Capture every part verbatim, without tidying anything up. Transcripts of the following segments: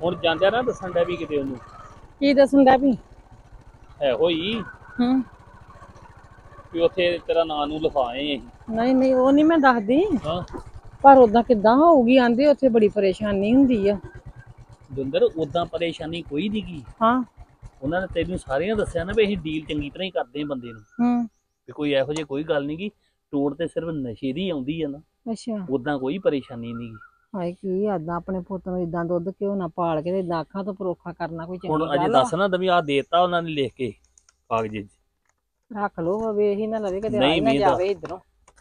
ਹੁਣ ਜਾਂਦਿਆਂ ਨਾ ਦੱਸਣ ਡਿਆ ਵੀ ਕਿਤੇ ਉਹਨੂੰ ਕੀ ਦੱਸਣ ਡਿਆ ਵੀ ਇਹੋ ਹੀ ਹੂੰ ਵੀ ਉੱਥੇ ਤੇਰਾ ਨਾਂ ਨੂੰ ਲਿਖਾਏ ਅਸੀਂ। ਨਹੀਂ ਨਹੀਂ ਉਹ ਨਹੀਂ ਮੈਂ ਦੱਸਦੀ ਹਾਂ ਪਰ ਉਦਾਂ ਕਿੱਦਾਂ ਹੋਊਗੀ ਆਂਦੀ ਉੱਥੇ ਬੜੀ ਪਰੇਸ਼ਾਨੀ ਹੁੰਦੀ ਆ। ਦੁੰਦਰ ਉਦਾਂ ਪਰੇਸ਼ਾਨੀ ਕੋਈ ਨਹੀਂ ਗੀ। ਹਾਂ ਉਹਨਾਂ ਨੇ ਤੈਨੂੰ ਸਾਰਿਆਂ ਦੱਸਿਆ ਨਾ ਵੀ ਅਸੀਂ ਡੀਲ ਚੰਗੀ ਤਰ੍ਹਾਂ ਹੀ ਕਰਦੇ ਹਾਂ ਬੰਦੇ ਨੂੰ ਹੂੰ ਵੀ ਕੋਈ ਇਹੋ ਜਿਹੀ ਕੋਈ ਗੱਲ ਨਹੀਂ ਗੀ। ਟੋੜ ਤੇ ਸਿਰਫ ਨਸ਼ੇ ਦੀ ਆਉਂਦੀ ਆ ਨਾ ਅੱਛਾ ਉਦਾਂ ਕੋਈ ਪਰੇਸ਼ਾਨੀ ਨਹੀਂ ਗੀ। ਹਾਏ ਕੀ ਏਦਾਂ ਆਪਣੇ ਪੁੱਤ ਨੂੰ ਇਦਾਂ ਦੁੱਧ ਘਿਓ ਨਾ ਪਾਲ ਕੇ ਤੇ ਇਦਾਂ ਅੱਖਾਂ ਤੋਂ ਪਰੋਖਾ ਕਰਨਾ ਕੋਈ ਚੰਗੀ ਹੁਣ ਗੱਲ ਅਜੇ ਆ। ਦੱਸ ਨਾ ਦਵੀ ਆ ਦੇਤਾ ਉਹਨਾਂ ਨੇ ਲਿਖ ਕੇ ਕਾਗਜ਼ 'ਚ ਰੱਖ ਲੋ ਵੇਖ ਹੀ ਨਾ ਲਵੇ ਕਿਤੇ ਆ ਨਹੀਂ ਨਾ ਮੀਂਦਾ ਜਾਵੇ ਇਧਰੋਂ।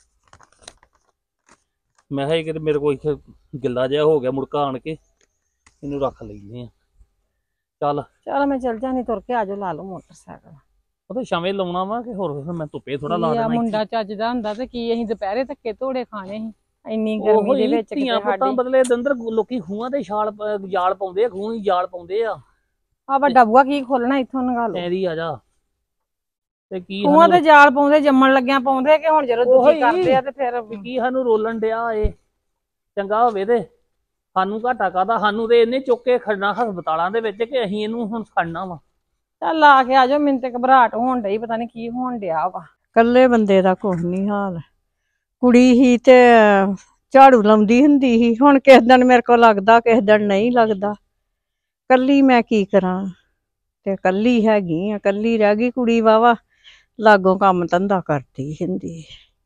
ਮੈਂ ਕਿਹਾ ਕਿਤੇ ਮੇਰੇ ਕੋਲ ਇੱਥੇ ਗਿੱਲਾ ਜਿਹਾ ਹੋ ਗਿਆ ਮੁੜਕਾ ਆਣ ਕੇ ਇਹਨੂੰ ਰੱਖ ਲੈਂਦੇ ਆ। ਚੱਲ ਚਲ ਮੈਂ ਚੱਲ ਜਾਣੀ ਤੁਰ ਕੇ ਆਜੋ ਲਾ ਲਓ ਮੋਟਰਸਾਈਕਲ। ਉਹ ਤਾਂ ਸ਼ਾਮੇ ਲਾਉਣਾ ਵਾ ਕਿ ਹੋਰ ਮੈਂ ਧੁੱਪੇ ਥੋੜਾ ਲਾ ਦੇਣਾ। ਮੁੰਡਾ ਚੱਜਦਾ ਹੁੰਦਾ ਤੇ ਕੀ ਅਸੀਂ ਦੁਪਹਿਰੇ ਧੱਕੇ ਧੋੜੇ ਖਾਣੇ ਸੀ ਇੰਨੀ ਗਰਮੀ ਦੇ ਵਿੱਚ। ਧੀਆਂ ਪੁੱਤਾਂ ਬਦਲੇ ਦੰਦਰ ਲੋਕੀ ਖੂਹਾਂ ਦੇ ਛਾਲ ਜਾਲ ਪਾਉਂਦੇ ਆ ਖੂਹ ਹੀ ਜਾਲ ਪਾਉਂਦੇ ਆ। ਆ ਵੱਡਾ ਬੂਆ ਕੀ ਖੋਲਣਾ ਇੱਥੋਂ ਨਗਾ ਲਓ ਐਦੀ ਆ ਜਾ ਤੇ ਕੀ ਖੂਹਾਂ ਤੇ ਜਾਲ ਪਾਉਂਦੇ ਜੰਮਣ ਲੱਗਿਆ ਪਾਉਂਦੇ ਕਿ ਹੁਣ ਜਦੋਂ ਦੂਜੀ ਕਰਦੇ ਆ ਤੇ ਫਿਰ ਕੀ ਸਾਨੂੰ ਰੋਲਣ ਡਿਆ ਏ ਚੰਗਾ ਹੋਵੇ ਤੇ ਸਾਨੂੰ ਘਾਟਾ ਕਾਹਦਾ। ਸਾਨੂੰ ਤੇ ਇਹਨੇ ਚੁੱਕ ਕੇ ਖੜਨਾ ਹਸਪਤਾਲਾਂ ਦੇ ਵਿੱਚ ਕਿ ਅਸੀਂ ਇਹਨੂੰ ਹੁਣ ਖੜਨਾ ਵਾ। ਚੱਲ ਆ ਕੇ ਆਜੋ ਮੈਨੂੰ ਤੇ ਘਬਰਾਹਟ ਹੋਣ ਡਈ ਪਤਾ ਨੀ ਕੀ ਹੋਣ ਡਿਆ ਵਾ। ਕੱਲੇ ਬੰਦੇ ਦਾ ਕੁਛ ਨੀ ਹਾਲ। ਕੁੜੀ ਹੀ ਤੇ ਝਾੜੂ ਲਾਉਂਦੀ ਹੁੰਦੀ ਸੀ ਹੁਣ ਕਿਸ ਦਿਨ ਮੇਰੇ ਕੋਲ ਲੱਗਦਾ ਕਿਸ ਦਿਨ ਨਹੀਂ ਲੱਗਦਾ। ਕੱਲੀ ਮੈਂ ਕੀ ਕਰਾਂ ਤੇ ਕੱਲੀ ਹੈਗੀ ਆ ਕੱਲੀ ਰਹਿ ਗਈ ਕੁੜੀ ਵਾਵਾ ਲਾਗੋਂ ਕੰਮ ਧੰਦਾ ਕਰਦੀ ਹੁੰਦੀ।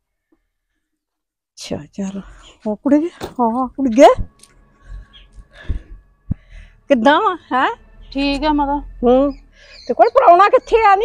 ਅੱਛਾ ਚਲ ਉਹ ਕੁੜੀ ਹਾਂ ਕੁੜੀਏ ਕਿੱਦਾਂ ਵਾ ਹੈ ਠੀਕ ਆ ਮਾਤਾ। ਹੂੰ ਤੇ ਕੋਈ ਪ੍ਰਾਹੁਣਾ ਕਿੱਥੇ ਆ ਨੀ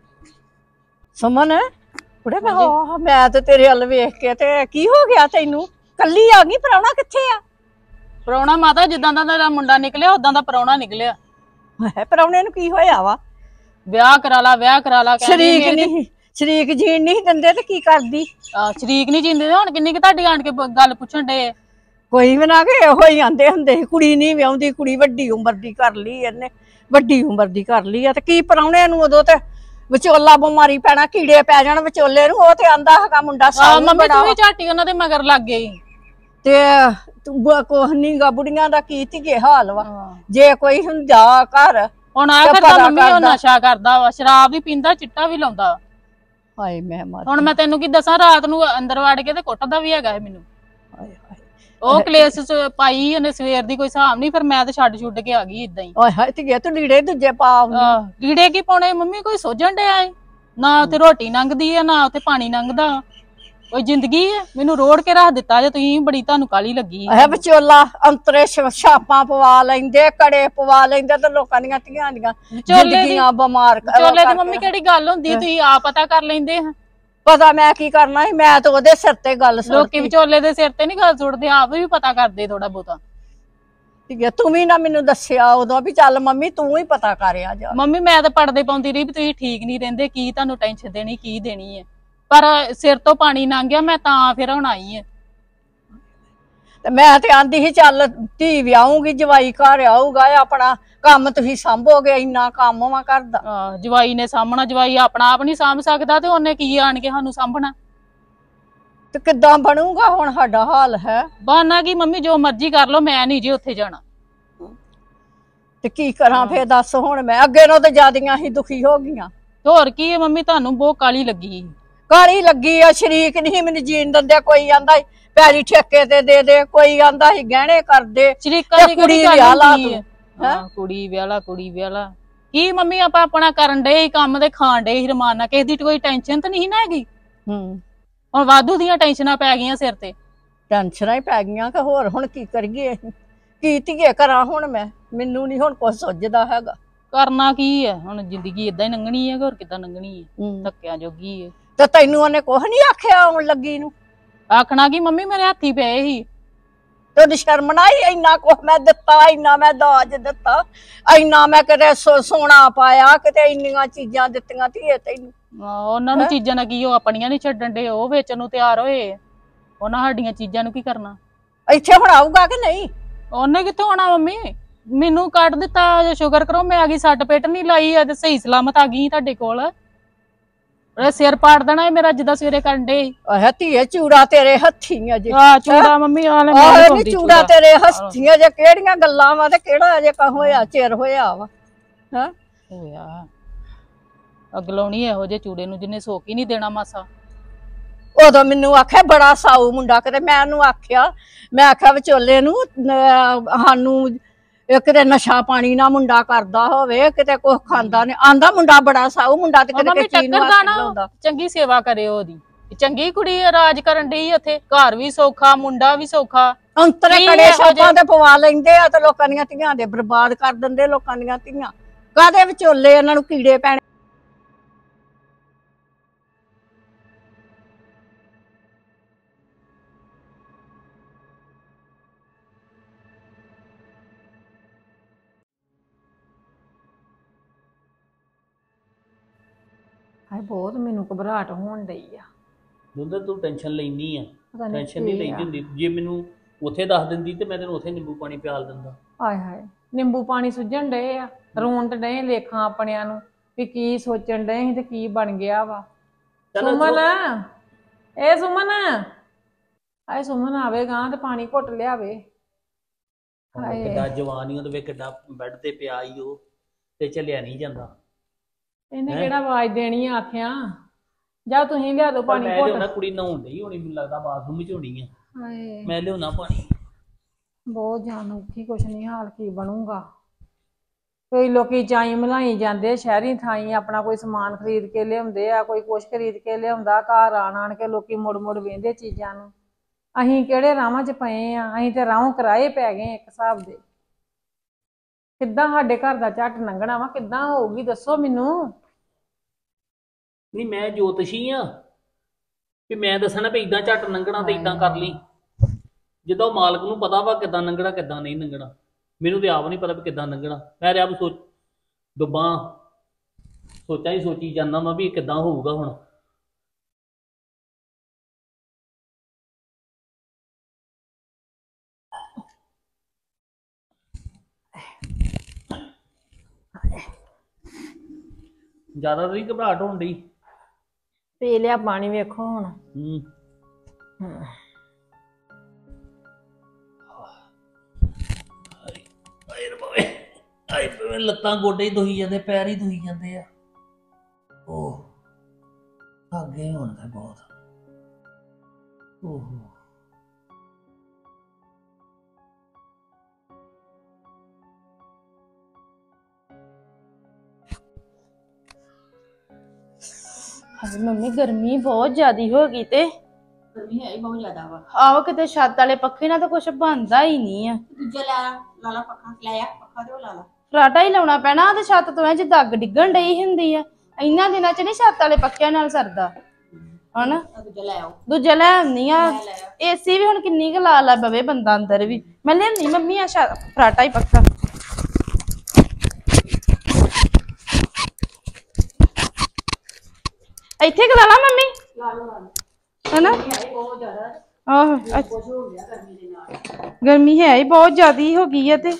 ਸਮਨ ਕੁੜੇ ਮੈਂ ਹਾਂ ਮੈਂ ਤੇ ਤੇਰੇ ਵੱਲ ਵੇਖ ਕੇ ਤੇ ਕੀ ਹੋ ਗਿਆ ਤੈਨੂੰ ਕੱਲੀ ਆ ਗਈ ਪ੍ਰਾਹੁਣਾ ਕਿੱਥੇ ਆ? ਪ੍ਰਾਹੁਣਾ ਮਾਤਾ ਜਿੱਦਾਂ ਦਾ ਤੇਰਾ ਮੁੰਡਾ ਨਿਕਲਿਆ ਉਦਾਂ ਦਾ ਪ੍ਰਾਹੁਣਾ ਨਿਕਲਿਆ। ਹੈ ਪ੍ਰਾਹੁਣੇ ਨੂੰ ਕੀ ਹੋਇਆ ਵਾ? ਵਿਆਹ ਕਰਾ ਲਾ ਵਿਆਹ ਕਰਾ ਲਾ ਸ਼ਰੀਕ ਨਹੀਂ ਸ਼ਰੀਕ ਜੀਣ ਨਹੀਂ ਦਿੰਦੇ ਤੇ ਕੀ ਕਰਦੀ? ਆ ਸ਼ਰੀਕ ਨਹੀਂ ਜਿੰਦੇ ਹੁਣ ਕਿੰਨੀ ਕਿ ਤੁਹਾਡੀ ਆਣ ਕੇ ਗੱਲ ਪੁੱਛਣ ਡੇ। ਕੋਈ ਵੀ ਨਾ ਕਿ ਇਹੋ ਹੀ ਆਂਦੇ ਹੁੰਦੇ ਸੀ ਕੁੜੀ ਨਹੀਂ ਵਿਆਹੁੰਦੀ ਕੁੜੀ ਵੱਡੀ ਉਮਰ ਦੀ ਕਰ ਲਈ ਇਹਨੇ ਵੱਡੀ ਉਮਰ ਦੀ ਕਰ ਲਈ ਆ ਤੇ ਕੀ ਪ੍ਰਾਹੁਣੇ ਨੂੰ ਉਦੋਂ ਤੇ ਵਿਚੋਲਾ ਬਿਮਾਰੀ ਪੈਣਾ ਕੀੜੇ ਪੈ ਜਾਣ ਵਿਚੋਲੇ ਨੂੰ। ਉਹ ਤੇ ਆਂਦਾ ਹੈਗਾ ਮੁੰਡਾ ਸਾਲ ਮੰਮੀ ਤੂੰ ਵੀ ਝਾਟੀ ਉਹਨਾਂ ਦੇ ਮਗਰ ਲੱਗ ਗਈ ਤੇ ਕੁਛ ਨੀ ਗਾ ਬੁੜੀਆਂ ਦਾ ਕੀ ਧੀਏ ਹਾਲ ਵਾ। ਜੇ ਕੋਈ ਹੁੰਦਾ ਘਰ ਹੁਣ ਆ ਕਰਦਾ ਮੰਮੀ ਉਹ ਨਸ਼ਾ ਕਰਦਾ ਵਾ ਸ਼ਰਾਬ ਵੀ ਪੀਂਦਾ ਚਿੱਟਾ ਵੀ ਲਾਉਂਦਾ। ਹਾਏ ਮੈਂ ਮਰ ਹੁਣ ਮੈਂ ਤੈਨੂੰ ਕੀ ਦੱਸਾਂ ਰਾਤ ਨੂੰ ਅੰਦਰ ਵੜ ਕੇ ਤੇ ਕੁੱਟਦਾ ਵੀ ਹੈਗਾ ਮੈਨੂੰ। ਹਾਏ ਹਾਏ ਉਹ ਕਲੇਸ਼ ਪਾਈ ਉਹਨੇ ਸਵੇਰ ਦੀ ਕੋਈ ਹਿਸਾਬ ਨਹੀਂ ਫਿਰ ਮੈਂ ਤੇ ਛੱਡ ਛੁੱਡ ਕੇ ਆ ਗਈ ਇਦਾਂ ਹੀ। ਹਾਏ ਹਾਏ ਧੀਏ ਤੂੰ ਲੀੜੇ ਦੂਜੇ ਪਾ ਲੀੜੇ ਕੀ ਪਾਉਣੇ ਮੰਮੀ ਕੋਈ ਸੋਝਣ ਡਿਆ ਏ ਨਾ ਉੱਥੇ ਰੋਟੀ ਲੰਘਦੀ ਆ ਨਾ ਉੱਥੇ ਪਾਣੀ ਲੰਘਦਾ ਕੋਈ ਜ਼ਿੰਦਗੀ ਹੈ। ਮੈਨੂੰ ਰੋੜ ਕੇ ਰੱਖ ਦਿੱਤਾ ਜੇ ਤੁਸੀਂ ਬੜੀ ਤੁਹਾਨੂੰ ਕਾਲੀ ਲੱਗੀ ਹੈ। ਵਿਚੋਲਾ ਅੰਤਰੇ ਛਾਪਾਂ ਪਵਾ ਲੈਂਦੇ ਕੜੇ ਪਵਾ ਲੈਂਦੇ ਤੇ ਲੋਕਾਂ ਦੀਆਂ ਧੀਆਂ ਦੀਆਂ ਜ਼ਿੰਦਗੀਆਂ ਬਿਮਾਰ ਵਿਚੋਲੇ ਦੀ ਮੰਮੀ ਕਿਹੜੀ ਗੱਲ ਹੁੰਦੀ ਤੁਸੀਂ ਆਪ ਪਤਾ ਕਰ ਲੈਂਦੇ ਆ। ਪਤਾ ਮੈਂ ਕੀ ਕਰਨਾ ਸੀ ਮੈਂ ਤਾਂ ਉਹਦੇ ਸਿਰ ਤੇ ਗੱਲ ਸੁਣ ਲੋਕੀ ਵਿਚੋਲੇ ਦੇ ਸਿਰ ਤੇ ਨੀ ਗੱਲ ਸੁੱਟਦੇ ਆਪ ਵੀ ਪਤਾ ਕਰਦੇ ਥੋੜਾ ਬਹੁਤਾ। ਠੀਕ ਹੈ ਤੂੰ ਵੀ ਨਾ ਮੈਨੂੰ ਦੱਸਿਆ ਉਦੋਂ ਵੀ ਚੱਲ ਮੰਮੀ ਤੂੰ ਹੀ ਪਤਾ ਕਰਿਆ ਜਾ। ਮੰਮੀ ਮੈਂ ਤਾਂ ਪੜਦੇ ਪਾਉਂਦੀ ਰਹੀ ਵੀ ਤੁਸੀਂ ਠੀਕ ਨੀ ਰਹਿੰਦੇ ਕੀ ਤੁਹਾਨੂੰ ਟੈਨਸ਼ਨ ਦੇਣੀ ਕੀ ਦੇਣੀ ਹੈ ਪਰ ਸਿਰ ਤੋਂ ਪਾਣੀ ਲੰਘ ਗਿਆ ਮੈਂ ਤਾਂ ਫਿਰ ਹੁਣ ਆਈ ਆ। ਤੇ ਮੈਂ ਤੇ ਆਂਦੀ ਸੀ ਚੱਲ ਧੀ ਵਿਆਹੂਗੀ ਜਵਾਈ ਘਰ ਆਊਗਾ ਆਪਣਾ ਕੰਮ ਤੁਸੀਂ ਸੰਭੋਗੇ ਇੰਨਾ ਕੰਮ ਵਾ ਕਰਦਾ। ਆਹ ਜਵਾਈ ਨੇ ਸਾਂਭਣਾ ਜਵਾਈ ਆਪਣਾ ਆਪ ਨੀ ਸਾਂਭ ਸਕਦਾ ਤੇ ਉਹਨੇ ਕੀ ਆਣ ਕੇ ਸਾਨੂੰ ਸਾਂਭਣਾ। ਤੇ ਕਿੱਦਾਂ ਬਣੂਗਾ ਹੁਣ ਸਾਡਾ ਹਾਲ ਹੈ? ਬਾਨਾ ਕੀ ਮੰਮੀ ਜੋ ਮਰਜ਼ੀ ਕਰ ਲੋ ਮੈਂ ਨਹੀਂ ਜੀ ਉੱਥੇ ਜਾਣਾ। ਤੇ ਕੀ ਕਰਾਂ ਫੇਰ ਦੱਸ ਹੁਣ ਮੈਂ ਅੱਗੇ ਨੂੰ ਤੇ ਜਿਆਦੀਆਂ ਹੀ ਦੁਖੀ ਹੋ ਗਈਆਂ। ਹੋਰ ਕੀ ਹੈ ਮੰਮੀ ਤੁਹਾਨੂੰ ਬਹੁਤ ਕਾਲੀ ਲੱਗੀ ਕਾਲੀ ਲੱਗੀ ਆ ਸ਼ਰੀਕ ਨਹੀਂ ਮੈਨੂੰ ਜੀਣ ਦਿੰਦੇ। ਕੋਈ ਆਂਦਾ ਪੈਰੀ ਠੇਕੇ ਤੇ ਦੇ ਦੇ ਕੋਈ ਆਂਦਾ ਸੀ ਗਹਿਣੇ ਕਰਦੇ ਸ਼ਰੀਕਾਂ ਦੀ ਕੁੜੀ ਵਿਆਹ ਲਾ ਤੂੰ ਹਾਂ ਕੁੜੀ ਵਿਆਹ ਲਾ ਕੁੜੀ ਵਿਆਹ ਲਾ ਕੀ ਮੰਮੀ ਆਪਾਂ ਆਪਣਾ ਕਰਨ ਡੇ ਕੰਮ ਦੇ ਖਾਣ ਡੇ ਰਮਾਨਾ ਕਿਸੇ ਦੀ ਕੋਈ ਟੈਨਸ਼ਨ ਤਾਂ ਨਹੀਂ ਨਾ ਹੈਗੀ। ਹੂੰ ਹੁਣ ਵਾਧੂ ਦੀਆਂ ਟੈਨਸ਼ਨਾਂ ਪੈ ਗਈਆਂ ਸਿਰ ਤੇ। ਟੈਨਸ਼ਨਾਂ ਹੀ ਪੈ ਗਈਆਂ ਕਿ ਹੋਰ ਹੁਣ ਕੀ ਕਰੀਏ ਕੀ ਧੀਏ ਕਰਾਂ ਹੁਣ ਮੈਂ ਮੈਨੂੰ ਨਹੀਂ ਹੁਣ ਕੁਛ ਸੁੱਝਦਾ ਹੈਗਾ। ਕਰਨਾ ਕੀ ਹੈ ਹੁਣ ਜ਼ਿੰਦਗੀ ਏਦਾਂ ਹੀ ਲੰਘਣੀ ਹੈ ਹੋਰ ਕਿੱਦਾਂ ਲੰਘਣੀ ਹੈ ਧੱਕਿਆਂ ਜੋਗੀ ਹੈ। ਤੇ ਤੈਨੂੰ ਉਹਨੇ ਕੁਛ ਨੀ ਆਖਿਆ ਆਉਣ ਲੱਗੀ ਨੂੰ? ਆਖਣਾ ਕੀ ਮੰਮੀ ਮੇਰੇ ਹੱਥੀ ਪਏ ਸੀ ਤੇ ਉਹਦੀ ਸ਼ਰਮ ਨਾ ਆਈ ਇੰਨਾ ਕੁਛ ਮੈਂ ਦਿੱਤਾ ਇੰਨਾ ਮੈਂ ਦਾਜ ਦਿੱਤਾ ਇੰਨਾ ਮੈਂ ਕਿਤੇ ਸੋਨਾ ਪਾਇਆ ਕਿਤੇ ਇੰਨੀਆਂ ਚੀਜ਼ਾਂ ਦਿੱਤੀਆਂ ਧੀਏ ਤੈਨੂੰ। ਉਹਨਾਂ ਨੂੰ ਚੀਜ਼ਾਂ ਨਾਲ ਕੀ ਉਹ ਆਪਣੀਆਂ ਨੀ ਛੱਡਣ ਡੇ ਉਹ ਵੇਚਣ ਨੂੰ ਤਿਆਰ ਹੋਏ ਉਹਨਾਂ ਸਾਡੀਆਂ ਚੀਜ਼ਾਂ ਨੂੰ ਕੀ ਕਰਨਾ। ਇੱਥੇ ਹੁਣ ਆਊਗਾ ਕਿ ਨਹੀਂ? ਉਹਨੇ ਕਿੱਥੋਂ ਆਉਣਾ ਮੰਮੀ ਮੈਨੂੰ ਕੱਢ ਦਿੱਤਾ ਸ਼ੁਕਰ ਕਰੋ ਮੈਂ ਆ ਗਈ ਸੱਟ ਪੇਟ ਨੀ ਲਾਈ ਤੇ ਸਹੀ ਸਲਾਮਤ ਆ ਗਈ ਤੁਹਾਡੇ ਕੋਲ। ਉਹਦਾ ਸਿਰ ਪਾੜ ਦੇਣਾ ਇਹ ਮੇਰਾ ਜਿੱਦਾਂ ਸਵੇਰੇ ਕਰਨ ਡੇ ਆਹ ਧੀਏ ਚੂੜਾ ਤੇਰੇ ਹੱਥੀਂ ਅਜੇ ਆ ਚੂੜਾ ਮੰਮੀ ਆ ਲੈ ਆਹ ਨੀ ਚੂੜਾ ਤੇਰੇ ਹੱਥੀਂ ਅਜੇ ਕਿਹੜੀਆਂ ਗੱਲਾਂ ਵਾ ਤੇ ਕਿਹੜਾ ਅਜੇ ਕਾ ਹੋਇਆ ਚਿਰ ਹੋਇਆ ਵਾ ਹਾਂ ਹੋਇਆ ਅਗਲਾਉਣੀ ਇਹੋ ਜਿਹੇ ਚੂੜੇ ਨੂੰ ਜਿਹਨੇ ਸੋਕ ਹੀ ਨਹੀਂ ਦੇਣਾ ਮਾਸਾ। ਉਦੋਂ ਮੈਨੂੰ ਆਖਿਆ ਬੜਾ ਸਾਊ ਮੁੰਡਾ ਕਿਤੇ ਮੈਂ ਉਹਨੂੰ ਆਖਿਆ ਮੈਂ ਆਖਿਆ ਵਿਚੋਲੇ ਨੂੰ ਸਾਨੂੰ ਕਿਤੇ ਨਸ਼ਾ ਪਾਣੀ ਨਾ ਮੁੰਡਾ ਕਰਦਾ ਹੋਵੇ ਕਿਤੇ ਕੁਛ ਖਾਂਦਾ ਨੇ ਆਂਦਾ ਮੁੰਡਾ ਬੜਾ ਸਾਊ ਮੁੰਡਾ ਤੇ ਕਿਤੇ ਚੀਜ਼ ਨੂੰ ਹੱਥ ਲਾਉਂਦਾ। ਚੰਗੀ ਸੇਵਾ ਕਰਿਓ ਉਹਦੀ ਚੰਗੀ ਕੁੜੀ ਰਾਜ ਕਰਨ ਡਈ ਉੱਥੇ ਘਰ ਵੀ ਸੌਖਾ ਮੁੰਡਾ ਵੀ ਸੌਖਾ ਅੰਤਰੇ ਕੜੇ ਸ਼ਾਪਾਂ ਤੇ ਪਵਾ ਲੈਂਦੇ ਆ ਤੇ ਲੋਕਾਂ ਦੀਆਂ ਧੀਆਂ ਦੇ ਬਰਬਾਦ ਕਰ ਦਿੰਦੇ ਲੋਕਾਂ ਦੀਆਂ ਧੀਆਂ ਕਾਹਦੇ ਵਿਚੋਲੇ ਉਹਨਾਂ ਨੂੰ ਕੀੜੇ ਪੈਣੇ। ਹਾਏ ਬਹੁਤ ਮੈਨੂੰ ਘਬਰਾਹਟ ਹੋਣ ਡਈ ਆ। ਦੁੰਦਰ ਤੂੰ ਟੈਨਸ਼ਨ ਲੈਣੀ ਆ ਟੈਨਸ਼ਨ ਨਹੀਂ ਲੈਂਦੀ ਹੁੰਦੀ ਜੇ ਮੈਨੂੰ ਉੱਥੇ ਦੱਸ ਦਿੰਦੀ ਤੇ ਮੈਂ ਤੈਨੂੰ ਉੱਥੇ ਨਿੰਬੂ ਪਾਣੀ ਪਿਆਲ ਦਿੰਦਾ। ਹਾਏ ਹਾਏ ਨਿੰਬੂ ਪਾਣੀ ਸੁੱਜਣ ਡਏ ਆ ਰੋਣ ਤੇ ਡਏ ਲੇਖਾਂ ਆਪਣਿਆਂ ਨੂੰ ਵੀ ਕੀ ਸੋਚਣ ਡਏ ਸੀ ਤੇ ਕੀ ਬਣ ਗਿਆ ਵਾ। ਸੁਮਨ ਇਹ ਸੁਮਨ ਹਾਏ ਸੁਮਨ ਆਵੇਗਾ ਤੇ ਪਾਣੀ ਘੁੱਟ ਲਿਆਵੇ। ਹਾਏ ਕਿੱਡਾ ਜਵਾਨੀ ਉਹ ਤੇ ਕਿੱਡਾ ਬੈੱਡ ਤੇ ਪਿਆ ਈ ਉਹ ਤੇ ਚੱਲਿਆ ਨਹੀਂ ਜਾਂਦਾ। ਇਹਨੇ ਕਿਹੜਾ ਆਵਾਜ਼ ਦੇਣੀ ਆ ਆਖਿਆ ਜਾ ਤੁਸੀਂ ਲਿਆ ਦੋ ਪਾਣੀ ਘੁੱਟ। ਮੈਂ ਕੁੜੀ ਨਹਾਉਣ ਡਈ ਹੋਣੀ ਮੈਨੂੰ ਲੱਗਦਾ ਬਾਥਰੂਮ ਵਿੱਚ ਹੋਣੀ ਆ। ਹਾਏ ਮੈਂ ਲਿਆਉਣਾ ਪਾਣੀ। ਬਹੁਤ ਜਾਨ ਔਖੀ ਕੁਛ ਨਹੀਂ ਹਾਲ ਕੀ ਬਣੂਗਾ। ਕਈ ਲੋਕੀ ਚਾਈ ਮਲਾਈ ਜਾਂਦੇ ਸ਼ਹਿਰੀ ਥਾਈ ਆਪਣਾ ਕੋਈ ਸਮਾਨ ਖਰੀਦ ਕੇ ਲਿਆਉਂਦੇ ਆ ਕੋਈ ਕੁਛ ਖਰੀਦ ਕੇ ਲਿਆਉਂਦਾ ਘਰ ਆਣ ਆਣ ਕੇ ਲੋਕੀ ਮੁੜ ਮੁੜ ਵੇਂਦੇ ਚੀਜ਼ਾਂ ਨੂੰ। ਅਸੀਂ ਕਿਹੜੇ ਰਾਵਾਂ 'ਚ ਪਏ ਆ ਅਸੀਂ ਤੇ ਰਾਹੋਂ ਕਿਰਾਏ ਪੈ ਗਏ ਇੱਕ ਹਿਸਾਬ ਦੇ। ਕਿੱਦਾਂ ਸਾਡੇ ਘਰ ਦਾ ਝੱਟ ਲੰਘਣਾ ਵਾ ਕਿੱਦਾਂ ਹੋਊਗੀ ਦੱਸੋ ਮੈਨੂੰ। ਨਹੀਂ ਮੈਂ ਜੋਤਸ਼ੀ ਆ ਵੀ ਮੈਂ ਦੱਸਣਾ ਵੀ ਇਦਾਂ ਝੱਟ ਲੰਘਣਾ ਤੇ ਇਦਾਂ ਕਰ ਲਈ ਜਦੋਂ ਮਾਲਕ ਨੂੰ ਪਤਾ ਵਾ ਕਿੱਦਾਂ ਲੰਘਣਾ ਕਿੱਦਾਂ ਨਹੀਂ ਲੰਘਣਾ। ਮੈਨੂੰ ਤੇ ਆਪ ਨਹੀਂ ਪਤਾ ਵੀ ਕਿੱਦਾਂ ਲੰਘਣਾ। ਮੈਂ ਤੇ ਆਪ ਸੋਚ ਡੁੱਬਾਂ ਸੋਚਾਂ ਹੀ ਸੋਚੀ ਜਾਂਦਾ ਵਾ ਵੀ ਕਿੱਦਾਂ ਹੋਊਗਾ ਹੁਣ। ਜ਼ਿਆਦਾ ਤਾਂ ਨਹੀਂ ਘਬਰਾਹਟ ਹੋਣ ਡਈ। ਪੀ ਲਿਆ ਪਾਣੀ ਵੇਖੋ ਹੁਣ। ਹੂੰ ਆਏ ਲੱਤਾਂ ਗੋਡੇ ਹੀ ਦੁਖੀ ਜਾਂਦੇ ਪੈਰ ਹੀ ਦੁਖੀ ਜਾਂਦੇ ਆ। ਉਹ ਅੱਗੇ ਹੁਣ ਤਾਂ ਬਹੁਤ ਓਹੋ ਹਾਏ ਮੰਮੀ ਗਰਮੀ ਬਹੁਤ ਜ਼ਿਆਦੀ ਹੋ ਗਈ ਤੇ ਗਰਮੀ ਹੈ ਹੀ ਬਹੁਤ ਜ਼ਿਆਦਾ ਵਾ। ਆਹੋ ਕਿਤੇ ਛੱਤ ਵਾਲੇ ਪੱਖੇ ਨਾਲ ਤਾਂ ਕੁਛ ਬਣਦਾ ਹੀ ਨਹੀਂ ਆ। ਦੂਜਾ ਲੈ ਲਾ ਲਾ ਪੱਖਾ ਲਾਇਆ ਪੱਖਾ ਤੇ ਉਹ ਲਾ ਲਾ ਫਰਾਟਾ ਹੀ ਲਾਉਣਾ ਪੈਣਾ ਤੇ ਛੱਤ ਤੋਂ ਇੰਜ ਦੱਗ ਡਿੱਗਣ ਡਈ ਹੁੰਦੀ ਆ। ਇੰਨਾ ਦਿਨਾਂ ਚ ਨਹੀਂ ਛੱਤ ਵਾਲੇ ਪੱਖਿਆਂ ਨਾਲ ਸਰਦਾ ਹਨਾ। ਦੂਜਾ ਲੈ ਆਓ ਦੂਜਾ ਲੈ ਆਉਂਦੀ ਆ। ਏਸੀ ਵੀ ਹੁਣ ਕਿੰਨੀ ਕੁ ਲਾ ਲਾ ਬਵੇ ਬੰਦਾ ਅੰਦਰ ਵੀ। ਮੈਂ ਲਿਆਉਂਦੀ ਮੰਮੀ ਆ ਫਰਾਟਾ ਹੀ ਪੱਖਾ। ਇੱਥੇ ਕਿ ਲਾ ਲਾ ਮੰਮੀ ਲਾ ਲਓ ਲਾ ਲਓ ਹਨਾ। ਬਹੁਤ ਜ਼ਿਆਦਾ ਆਹੋ ਕੁਝ ਹੋ ਗਿਆ ਗਰਮੀ ਦੇ ਨਾਲ। ਗਰਮੀ ਹੈ ਹੀ ਬਹੁਤ ਜ਼ਿਆਦੀ ਹੋ ਗਈ ਹੈ ਤੇ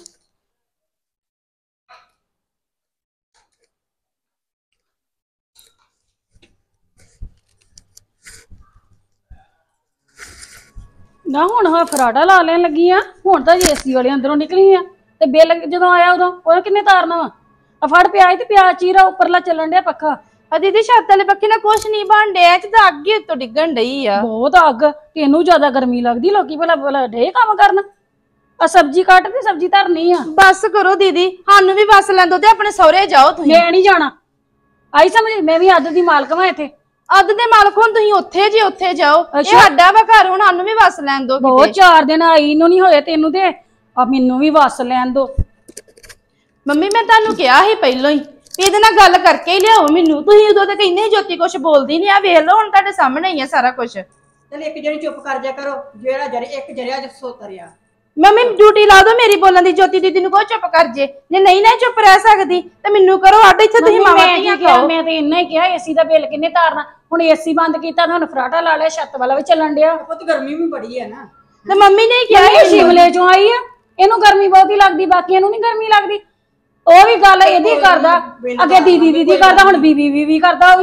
ਨਾ ਹੁਣ ਹਾਂ ਫਰਾਟਾ ਲਾ ਲੈਣ ਲੱਗੀ ਆ। ਹੁਣ ਤਾਂ ਏਸੀ ਵਾਲੇ ਅੰਦਰੋਂ ਨਿਕਲੀ ਆ ਤੇ ਬਿੱਲ ਜਦੋਂ ਆਇਆ ਉਦੋਂ ਉਹ ਕਿੰਨੇ ਤਾਰਨਾ ਵਾ। ਆ ਫੜ ਪਿਆਜ ਤੇ ਪਿਆਜ ਚੀਰਾ ਉੱਪਰਲਾ ਚੱਲਣ ਡਿਆ ਪੱਖਾ। ਆ ਦੀਦੀ ਛੱਤ ਵਾਲੇ ਪੱਖੇ ਨਾਲ ਕੁਛ ਨਹੀਂ ਬਣ ਡਿਆ ਤੇ ਤਾਂ ਅੱਗ ਹੀ ਉੱਤੋਂ ਡਿੱਗਣ ਡਈ ਆ। ਬਹੁਤ ਅੱਗ ਤੈਨੂੰ ਜ਼ਿਆਦਾ ਗਰਮੀ ਲੱਗਦੀ ਲੋਕੀ ਭਲਾ ਭਲਾ ਢੇ ਕੰਮ ਕਰਨ। ਆ ਸਬਜ਼ੀ ਕੱਟ ਤੇ ਸਬਜ਼ੀ ਧਰਨੀ ਆ। ਬਸ ਕਰੋ ਦੀਦੀ ਸਾਨੂੰ ਵੀ ਬਸ ਲੈਂਦੋ ਤੇ ਆਪਣੇ ਸਹੁਰੇ ਜਾਓ ਤੁਸੀਂ। ਮੈਂ ਨਹੀਂ ਜਾਣਾ ਆਈ ਸਮਝ ਮੈਂ ਵੀ ਅੱਧ ਦੀ ਮਾਲਕ ਵਾਂ ਇੱਥੇ। ਅੱਧ ਦੇ ਮਾਲਕ ਹੁਣ ਤੁਸੀਂ ਉੱਥੇ ਜੀ ਉੱਥੇ ਜਾਓ। ਇਹ ਸਾਡਾ ਵਾ ਘਰ ਹੁਣ ਸਾਨੂੰ ਵੀ ਵਸ ਲੈਣ ਦੋ। ਬਹੁਤ ਚਾਰ ਦਿਨ ਆਈ ਨੂੰ ਨਹੀਂ ਹੋਏ ਤੈਨੂੰ ਤੇ ਆ ਮੈਨੂੰ ਵੀ ਵਸ ਲੈਣ ਦੋ। ਮੰਮੀ ਮੈਂ ਤੁਹਾਨੂੰ ਕਿਹਾ ਸੀ ਪਹਿਲਾਂ ਹੀ ਇਹਦੇ ਨਾਲ ਗੱਲ ਕਰਕੇ ਹੀ ਲਿਆਓ ਮੈਨੂੰ। ਤੁਸੀਂ ਉਦੋਂ ਤੇ ਕਹਿੰਦੇ ਜੋਤੀ ਕੁਛ ਬੋਲਦੀ ਨਹੀਂ। ਆ ਵੇਖ ਲਓ ਹੁਣ ਤੁਹਾਡੇ ਸਾਹਮਣੇ ਹੀ ਆ ਸਾਰਾ ਕੁਛ। ਚਲ ਇੱਕ ਜਣੀ ਚੁੱਪ ਕਰ ਜਾ ਕਰੋ ਜਿਹੜਾ ਜਰੇ ਇੱਕ ਜਰਿਆ ਜ ਸੋਤਰਿਆ। ਮੰਮੀ ਡਿਊਟੀ ਲਾ ਦੋ ਮੇਰੀ ਬੋਲਣ ਦੀ। ਜੋਤੀ ਦੀਦੀ ਨੂੰ ਕਹੋ ਚੁੱਪ ਕਰ ਜੇ ਜੇ ਨਹੀਂ ਨਾ ਚੁੱਪ ਰਹਿ ਸਕਦੀ ਤੇ ਮੈਨੂੰ ਕਰੋ ਅੱਡ। ਇੱਥੇ ਤੁਸੀਂ ਮਾਵਾਂ ਧੀਆਂ ਖਾਓ। ਮੈਂ ਤੇ ਇੰਨਾ ਹੀ ਕਿਹਾ ਏਸੀ ਦਾ ਬਿੱਲ ਕਿੰਨੇ ਤਾਰਨਾ। ਹੁਣ ਏਸੀ ਬੰਦ ਕੀਤਾ ਤੁਹਾਨੂੰ ਫਰਾਟਾ ਲਾ ਲਿਆ ਛੱਤ ਵਾਲਾ ਵੀ ਚੱਲਣ ਡਿਆ। ਪੁੱਤ ਗਰਮੀ ਵੀ ਬੜੀ ਹੈ ਨਾ। ਤੇ ਮੰਮੀ ਨੇ ਕਿਹਾ ਇਹ ਸ਼ਿਮਲੇ ਚੋਂ ਆਈ ਆ ਇਹਨੂੰ ਗਰਮੀ ਬਹੁਤੀ ਲੱਗਦੀ ਬਾਕੀਆਂ ਨੂੰ ਨਹੀਂ ਗਰਮੀ ਲੱਗਦੀ। ਉਹ ਵੀ ਗੱਲ ਇਹਦੀ ਕਰਦਾ ਅੱਗੇ ਦੀਦੀ ਦੀਦੀ ਕਰਦਾ ਹੁਣ ਬੀਬੀ ਬੀਬੀ ਕਰਦਾ ਉਹ ਵੀ।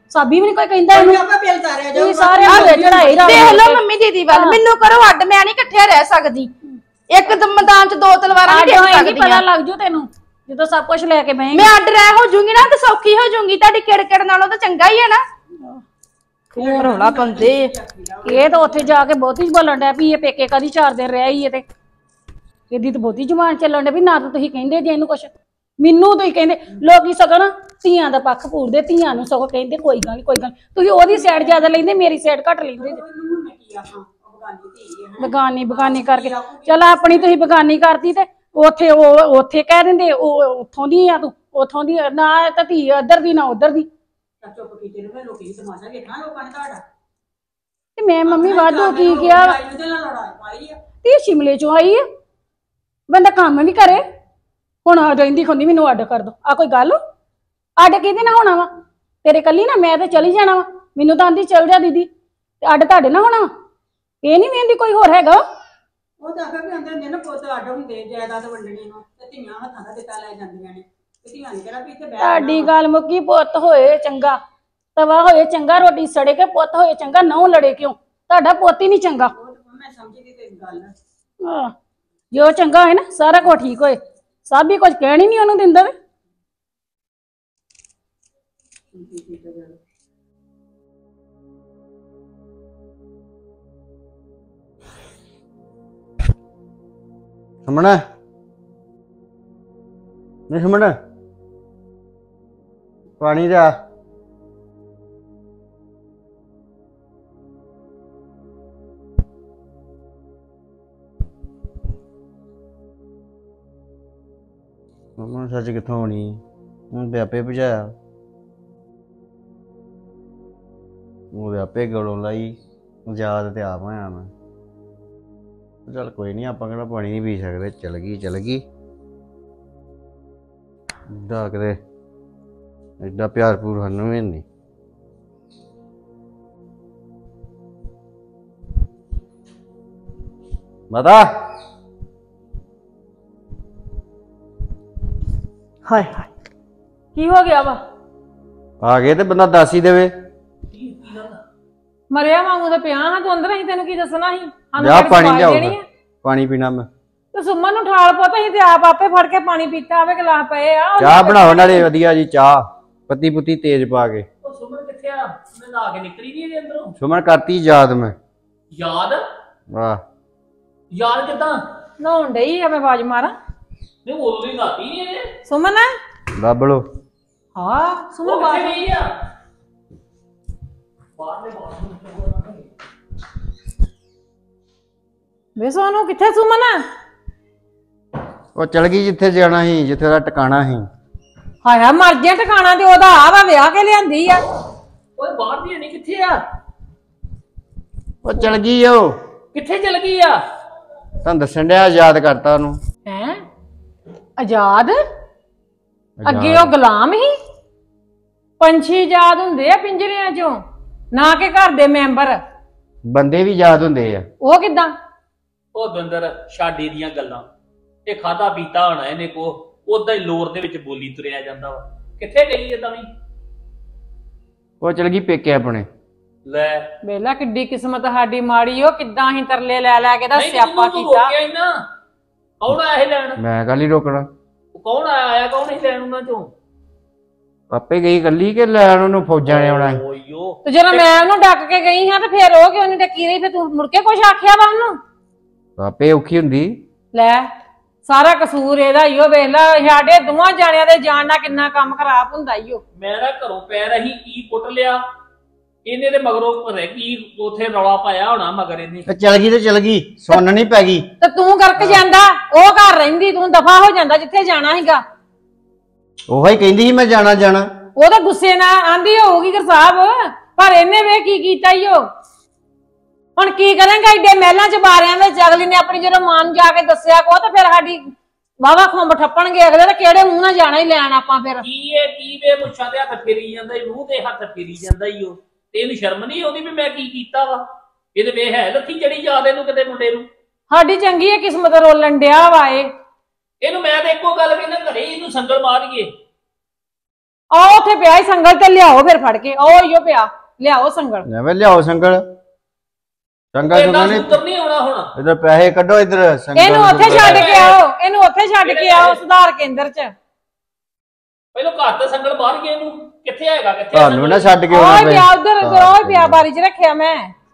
ਸਾਬੀ ਵੀ ਨਹੀਂ ਕੋਈ ਕਹਿੰਦਾ ਇਹਨੂੰ ਆਪਾਂ ਬਿੱਲ ਤਾਰਿਆ ਤੁਸੀਂ ਜਾਊਗਾ ਸਾਰੇ ਹੋਏ ਚੜਾਈ ਰੱਖ ਦੇਖ ਲਓ ਮੰਮੀ ਦੀਦੀ ਵੱਲ ਮੈਨੂੰ ਕਰੋ ਅੱਡ ਮੈਂ ਨਹੀਂ ਇਕੱਠੇ ਰਹਿ ਸਕਦੀ ਇੱਕ ਦ- ਮੈਦਾਨ ਚ ਦੋ ਤਲਵਾਰਾਂ ਨਹੀਂ ਦੇਖ ਆਡੋਂ ਪਤਾ ਸਕਦੀਆਂ ਲੱਗ ਜੂ ਤੈਨੂੰ ਜਦੋਂ ਸਭ ਕੁਝ ਲੈ ਕੇ ਬਹਿ ਮੈਂ ਅੱਡ ਰਹਿ ਹੋ ਜੂੰਗੀ ਨਾ ਤੇ ਸੌਖੀ ਹੋ ਜੂੰਗੀ ਤੁਹਾਡੀ ਕਿੜਕਿੜ ਨਾਲੋਂ ਤਾਂ ਚੰਗਾ ਹੀ ਹੈ ਨਾ ਕਿਉਂ ਰੌਲਾ ਪਾਉਂਦੇ ਇਹ ਤਾਂ ਉੱਥੇ ਜਾ ਕੇ ਬਹੁਤੀ ਬੋਲਣ ਡਿਆ ਵੀ ਇਹ ਪੇਕੇ ਕਦੀ ਚਾਰ ਦਿਨ ਰਹਿ ਹੀ ਇਹ ਤੇ ਇਹਦੀ ਤਾਂ ਬਹੁਤੀ ਜ਼ੁਬਾਨ ਚੱਲਣ ਡਿਆ ਵੀ ਨਾ ਤਾਂ ਤੁਸੀਂ ਕਹਿੰਦੇ ਜੇ ਇਹਨੂੰ ਕੁਛ ਮੈਨੂੰ ਤੁਸੀਂ ਕਹਿੰਦੇ ਲੋਕੀ ਸਗੋਂ ਧੀਆਂ ਦਾ ਪੱਖ ਪੂਰਦੇ ਧੀਆਂ ਨੂੰ ਸਗੋਂ ਕਹਿੰਦੇ ਕੋਈ ਗੱਲ ਨੀ ਕੋਈ ਗੱਲ ਨੀ। ਤੁਸੀਂ ਉਹਦੀ ਸਾਈਡ ਜ਼ਿਆਦਾ ਲੈਂਦੇ ਮੇਰੀ ਸਾਈਡ ਘੱਟ ਲੈਂਦੇ ਜੇ। ਬਗਾਨੀ ਬਗਾਨੀ ਕਰਕੇ ਚਲ ਆਪਣੀ ਤੁਸੀਂ ਬਗਾਨੀ ਕਰਤੀ ਤੇ ਉੱਥੇ ਉਹ ਉੱਥੇ ਕਹਿ ਦਿੰਦੇ ਉਹ ਉੱਥੋਂ ਦੀ ਆ ਤੂੰ ਉੱਥੋਂ ਦੀ ਆ। ਨਾ ਤਾਂ ਧੀ ਇੱਧਰ ਦੀ ਨਾ ਉੱਧਰ ਦੀ ਚੁੱਪ ਕੀਤੇ ਨੂੰ ਲੋਕੀ ਤਮਾਸ਼ਾ ਵੇਖਣਾ ਲੋਕਾਂ ਨੇ ਤੁਹਾਡਾ ਤੇ ਮੈਂ ਮੰਮੀ ਵਾਧੂ ਕੀ ਕਿਹਾ ਵਾ? ਇਹਦੇ ਨਾਲ ਲੜਾਈ ਪਾਈ ਆ ਤੇ ਇਹ ਸ਼ਿਮਲੇ ਚੋਂ ਆਈ ਆ ਬੰਦਾ ਕੰਮ ਵੀ ਕਰੇ ਹੁਣ ਆ ਰਹਿੰਦੀ ਖੁੰਦੀ ਮੈਨੂੰ ਅੱਡ ਕਰ ਦੋ ਆ ਕੋਈ ਗੱਲ ਅੱਡ ਕਿਹਦੇ ਨਾਲ ਹੋਣਾ ਵਾ ਤੇਰੇ ਕੱਲੀ ਨਾ ਮੈਂ ਤੇ ਚਲੀ ਜਾਣਾ ਵਾ ਮੈਨੂੰ ਤਾਂ ਆਂਦੀ ਚਲ ਜਾ ਦੀਦੀ ਤੇ ਅੱਡ ਤੁਹਾਡੇ ਨਾਲ ਹੋਣਾ ਵਾ ਇਹ ਨਹੀਂ ਵੇਂਦੀ ਕੋਈ ਹੋਰ ਹੈਗਾ ਉਹ ਤਾਂ ਆਖਿਆ ਵੀ ਅੰਦਰ ਹੁੰਦੇ ਨਾ ਪੁੱਤ ਅੱਡ ਹੁੰਦੇ ਜਾਇਦਾਦ ਵੰਡਣੀ ਨੂੰ ਤੇ ਧੀਆਂ ਹੱਥਾਂ ਦਾ ਦਿੱਤਾ ਲੈ ਜਾਂਦੀਆਂ ਨੇ ਤੇ ਧੀਆਂ ਨੇ ਕਿਹੜਾ ਵੀ ਇੱਥੇ ਬੈਠ ਤੁਹਾਡੀ ਗੱਲ ਮੁੱਕੀ ਪੁੱਤ ਹੋਏ ਚੰਗਾ ਤਵਾ ਹੋਏ ਚੰਗਾ ਰੋਟੀ ਸੜੇ ਕੇ ਪੁੱਤ ਹੋਏ ਚੰਗਾ ਨਹੁੰ ਲੜੇ ਕਿਉਂ ਤੁਹਾਡਾ ਪੁੱਤ ਹੀ ਨਹੀਂ ਚੰਗਾ ਮੈਂ ਸਮਝਦੀ ਤੇ ਗੱਲ ਆਹ, ਜੋ ਚੰਗਾ ਹੋਏ ਨਾ ਸਾਰਾ ਕੁਝ ਠੀਕ ਹੋਏ ਸਭ ਹੀ ਕੁਝ ਕਹਿਣ ਹੀ ਨਹੀਂ ਉਹਨੂੰ ਦਿੰਦਾ ਵੇ ਸੁਮਨ ਨਹੀਂ ਸੁਮਨ ਪਾਣੀ ਲਿਆ ਮੰਮਾ ਸੱਚ ਕਿੱਥੋਂ ਆਉਣੀ ਹੁਣ ਵਿਆਪੇ ਭਜਾਇਆ ਉਹ ਵਿਆਪੇ ਗਲੋਂ ਲਾਈ ਯਾਦ ਤੇ ਆਪ ਆਇਆ ਮੈਂ ਚੱਲ ਕੋਈ ਨਹੀਂ ਆਪਾਂ ਕਿਹੜਾ ਪਾਣੀ ਨਹੀਂ ਪੀ ਸਕਦੇ ਚਲ ਗਈ ਚਲ ਗਈ ਡਾ ਕਦੇ ਐਡਾ ਪਿਆਰ ਪੂਰ ਸਾਨੂੰ ਵੀ ਨਹੀਂ ਮਾਤਾ ਹਾਏ ਹਾਏ ਕੀ ਹੋ ਗਿਆ ਵਾ ਆ ਗਏ ਤੇ ਬੰਦਾ ਦੱਸ ਹੀ ਦੇਵੇ ਮਰਿਆ ਵਾਂਗੂ ਤੇ ਪਿਆ ਹਾਂ ਤੂੰ ਅੰਦਰ ਅਸੀਂ ਤੈਨੂੰ ਕੀ ਦੱਸਣਾ ਸੀ ਸਾਨੂੰ ਜਾ ਕਿਹੜੀ ਪਾਣੀ ਸਵਾਦ ਲਿਆਓ ਦੇਣੀ ਫਿਰ। ਆ? ਪਾਣੀ ਪੀਣਾ ਮੈਂ ਤੇ ਸੁਮਨ ਨੂੰ ਠਾਲ ਪੁੱਤ ਅਸੀਂ ਤੇ ਆਪ ਆਪੇ ਫੜ ਕੇ ਪਾਣੀ ਪੀਤਾ ਆਵੇ ਗਲਾਸ ਪਏ ਆ ਉਹਨੇ ਚਾਹ ਬਣਾਓ ਨਾਲੇ ਵਧੀਆ ਜੀ ਚਾਹ ਪੱਤੀ ਪੁੱਤੀ ਤੇਜ਼ ਪਾ ਕੇ ਉਹ ਸੁਮਨ ਕਿੱਥੇ ਆ ਮੈਂ ਨਹਾ ਕੇ ਨਿਕਲੀ ਨਹੀਂ ਇਹਦੇ ਅੰਦਰੋਂ ਸੁਮਨ ਕਰਤੀ ਯਾਦ ਮੈਂ ਯਾਦ ਵਾਹ ਯਾਦ ਕਿੱਦਾਂ ਨਹਾਉਣ ਡਈ ਆ ਮੈਂ ਆਵਾਜ਼ ਮਾਰਾਂ ਨਹੀਂ ਉਦੋਂ ਦੀ ਨਾਤੀ ਨਹੀਂ ਇਹਨੇ ਸੁਮਨ ਲੱਭ ਲੋ ਹਾਂ ਸੁਮਨ ਉਹ ਬਾਹਰ ਕਿੱਥੇ ਗਈ ਆ ਬਾਹਰ ਦੇ ਬਾਹਰ ਵੇ ਸੋਨੂੰ ਕਿੱਥੇ ਸੁਮਨ ਉਹ ਚਲ ਗਈ ਜਿੱਥੇ ਜਾਣਾ ਸੀ ਜਿੱਥੇ ਦਾ ਟਿਕਾਣਾ ਸੀ ਹਾਇਆ ਮਰ ਜਾ ਟਿਕਾਣਾ ਤੇ ਉਹਦਾ ਆ ਵਾ ਵਿਆਹ ਕੇ ਲਿਆਂਦੀ ਆ ਓਏ ਬਾਹਰ ਦੀ ਨਹੀਂ ਕਿੱਥੇ ਆ ਉਹ ਚਲ ਗਈ ਉਹ ਕਿੱਥੇ ਚਲ ਗਈ ਆ ਤੁਹਾਨੂੰ ਦੱਸਣ ਡਿਆ ਯਾਦ ਕਰਤਾ ਉਹਨੂੰ ਹੈ ਆਜ਼ਾਦ ਅੱਗੇ ਉਹ ਗੁਲਾਮ ਹੀ ਪੰਛੀ ਆਜ਼ਾਦ ਹੁੰਦੇ ਆ ਪਿੰਜਰਿਆਂ ਚੋਂ ਨਾ ਕਿ ਘਰ ਦੇ ਮੈਂਬਰ ਬੰਦੇ ਵੀ ਯਾਦ ਹੁੰਦੇ ਆ ਉਹ ਕਿਦਾਂ ਉਹ ਦੰਦਰ ਛਾਡੀ ਦੀਆਂ ਗੱਲਾਂ ਇਹ ਖਾਦਾ ਪੀਤਾ ਹੋਣਾ ਇਹਨੇ ਕੋ ਉਦਾਂ ਹੀ ਲੋਰ ਦੇ ਵਿੱਚ ਬੋਲੀ ਤੁਰਿਆ ਜਾਂਦਾ ਵਾ ਕਿੱਥੇ ਗਈ ਇਹ ਤਾਂ ਵੀ ਉਹ ਚਲ ਗਈ ਪੇਕੇ ਆਪਣੇ ਲੈ ਵੇਲਾ ਕਿੱਡੀ ਕਿਸਮਤ ਸਾਡੀ ਮਾੜੀ ਉਹ ਕਿੱਦਾਂ ਹੀ ਤਰਲੇ ਲੈ ਲੈ ਕੇ ਦਾ ਨਹੀਂ ਸਿਆਪਾ ਤੂੰ ਕੀਤਾ ਰੋਕਿਆ ਹੀ ਨਾ ਕੌਣ ਆਇਆ ਇਹ ਲੈਣ ਮੈਂ ਕੱਲ ਹੀ ਰੋਕਣਾ ਉਹ ਕੌਣ ਆਇਆ ਆਇਆ ਕੌਣ ਹੀ ਲੈਣ ਉਹਨਾਂ ਚੋਂ ਆਪੇ ਗਈ ਕੱਲੀ ਕਿ ਲੈਣ ਉਹਨੂੰ ਫੌਜਾਂ ਨੇ ਆਉਣਾ ਸੀ? ਓਯੋ ਤੇ ਜਦੋਂ ਮੈਂ ਉਹਨੂੰ ਡੱਕ ਕੇ ਗਈ ਹਾਂ ਤੇ ਫੇਰ ਉਹ ਕਿਉਂ ਨਹੀਂ ਡੱਕੀ ਰਹੀ ਫੇਰ ਤੂੰ ਮੁੜ ਕੇ ਕੁਛ ਆਖਿਆ ਵਾ ਉਹਨੂੰ ਆਪੇ ਔਖੀ ਹੁੰਦੀ ਲੈ ਸਾਰਾ ਕਸੂਰ ਇਹਦਾ ਹੀ ਉਹ ਵੇਖ ਲੈ ਸਾਡੇ ਦੋਵਾਂ ਜਾਣਿਆਂ ਦੇ ਜਾਣ ਨਾਲ ਕਿੰਨਾ ਕੰਮ ਖਰਾਬ ਹੁੰਦਾ ਈ ਉਹ ਮੈਂ ਨਾ ਘਰੋਂ ਪੈ ਰਹੀ ਕੀ ਕੁੱਟ ਲਿਆ ਇਹਨੇ ਤੇ ਮਗਰੋਂ ਘਰੇ ਕੀ ਉਥੇ ਰੌਲਾ ਪਾਇਆ ਹੋਣਾ ਮਗਰ ਇਹਨੇ ਤੇ ਚਲ ਗਈ ਤੇ ਚਲ ਗਈ ਸੁਣ ਨਹੀਂ ਪੈ ਗਈ ਤੇ ਤੂੰ ਕਰਕੇ ਜਾਂਦਾ ਉਹ ਘਰ ਰਹਿੰਦੀ ਤੂੰ ਦਫਾ ਹੋ ਜਾਂਦਾ ਜਿੱਥੇ ਜਾਣਾ ਸੀਗਾ ਉਹੋ ਹੀ ਕਹਿੰਦੀ ਸੀ ਮੈਂ ਜਾਣਾ ਜਾਣਾ ਉਹ ਤਾਂ ਗੁੱਸੇ ਨਾਲ ਆਂਦੀ ਹੋਊਗੀ ਗੁਰ ਸਾਹਿਬ ਪਰ ਇਹਨੇ ਵੇ ਕੀ ਕੀਤਾ ਈ ਉਹ ਹੁਣ ਕੀ ਕਰਾਂਗਾ ਏਡੇ ਮਹਿਲਾਂ ਚ ਬਾਰਿਆਂ ਵਿੱਚ ਅਗਲੀ ਨੇ ਆਪਣੀ ਜਦੋਂ ਮਾਂ ਨੂੰ ਜਾ ਕੇ ਦੱਸਿਆ ਕੋ ਤਾਂ ਫਿਰ ਸਾਡੀ ਵਾਵਾ ਖੁੰਬ ਠੱਪਣਗੇ ਅਗਲੇ ਤਾਂ ਕਿਹੜੇ ਮੂੰਹ ਨਾਲ ਜਾਣਾ ਹੀ ਲੈਣ ਆਪਾਂ ਫਿਰ ਕੀ ਇਹ ਕੀ ਵੇ ਮੁੱਛਾਂ ਤੇ ਹੱਥ ਫੇਰੀ ਜਾਂਦਾ ਈ ਮੂੰਹ ਤੇ ਹੱਥ ਫੇਰੀ ਜਾਂਦਾ ਈ ਉਹ ਤੇ ਇਹਨੂੰ ਸ਼ਰਮ ਨਹੀਂ ਆਉਂਦੀ ਵੀ ਮੈਂ ਕੀ ਕੀਤਾ ਵਾ ਇਹਦੇ ਵੇ ਹੈ ਲੱਥੀ ਜੜੀ ਯਾਦ ਇਹਨੂੰ ਕਿਤੇ ਮੁੰਡੇ ਨੂੰ ਸਾਡੀ ਚੰਗੀ ਹੈ ਕਿਸਮਤ ਰੋਲਣ ਡਿਆ ਵਾ ਇਹ ਇਹਨੂੰ ਮੈਂ ਤਾਂ ਇੱਕੋ ਗੱਲ ਕਹਿੰਦਾ ਘਰੇ ਇਹਨੂੰ ਸੰਗਲ ਮਾਰੀਏ ਆਓ ਉੱਥੇ ਪਿਆ ਹੀ ਸੰਗਲ ਤੇ ਲਿਆਓ ਫਿਰ ਫੜ ਕੇ ਉਹ ਈਓ ਪਿਆ ਲਿਆਓ ਸੰਗਲ ਐਵੇਂ ਲਿਆਓ ਸੰਗਲ ਸੰਗਲ ਇੰਨਾ ਸੁਣਾ ਨੇ ਸੂਤਰ ਨਹੀਂ ਆਉਣਾ ਹੁਣ। ਇਧਰ ਪੈਸੇ ਕੱਢੋ ਇਧਰ ਸੰਗਲ ਇਹਨੂੰ ਉੱਥੇ ਛੱਡ ਕੇ ਆਓ ਇਹਨੂੰ ਉੱਥੇ ਛੱਡ ਕੇ ਆਓ ਸੁਧਾਰ ਕੇਂਦਰ ਚ ਪਹਿਲਾਂ ਘਰ ਤੇ ਸੰਗਲ ਬਾਹਰ ਗਏ ਇਹਨੂੰ ਕਿੱਥੇ ਹੈਗਾ ਕਿੱਥੇ ਆ ਤੁਹਾਨੂੰ ਨਾ ਛੱਡ ਕੇ ਓਏ ਆਉਣਾ ਪਿਆ ਉਧਰ ਉਧਰ ਓਏ ਪਿਆ ਬਾਰੀ ਚ ਰੱਖਿਆ ਮੈਂ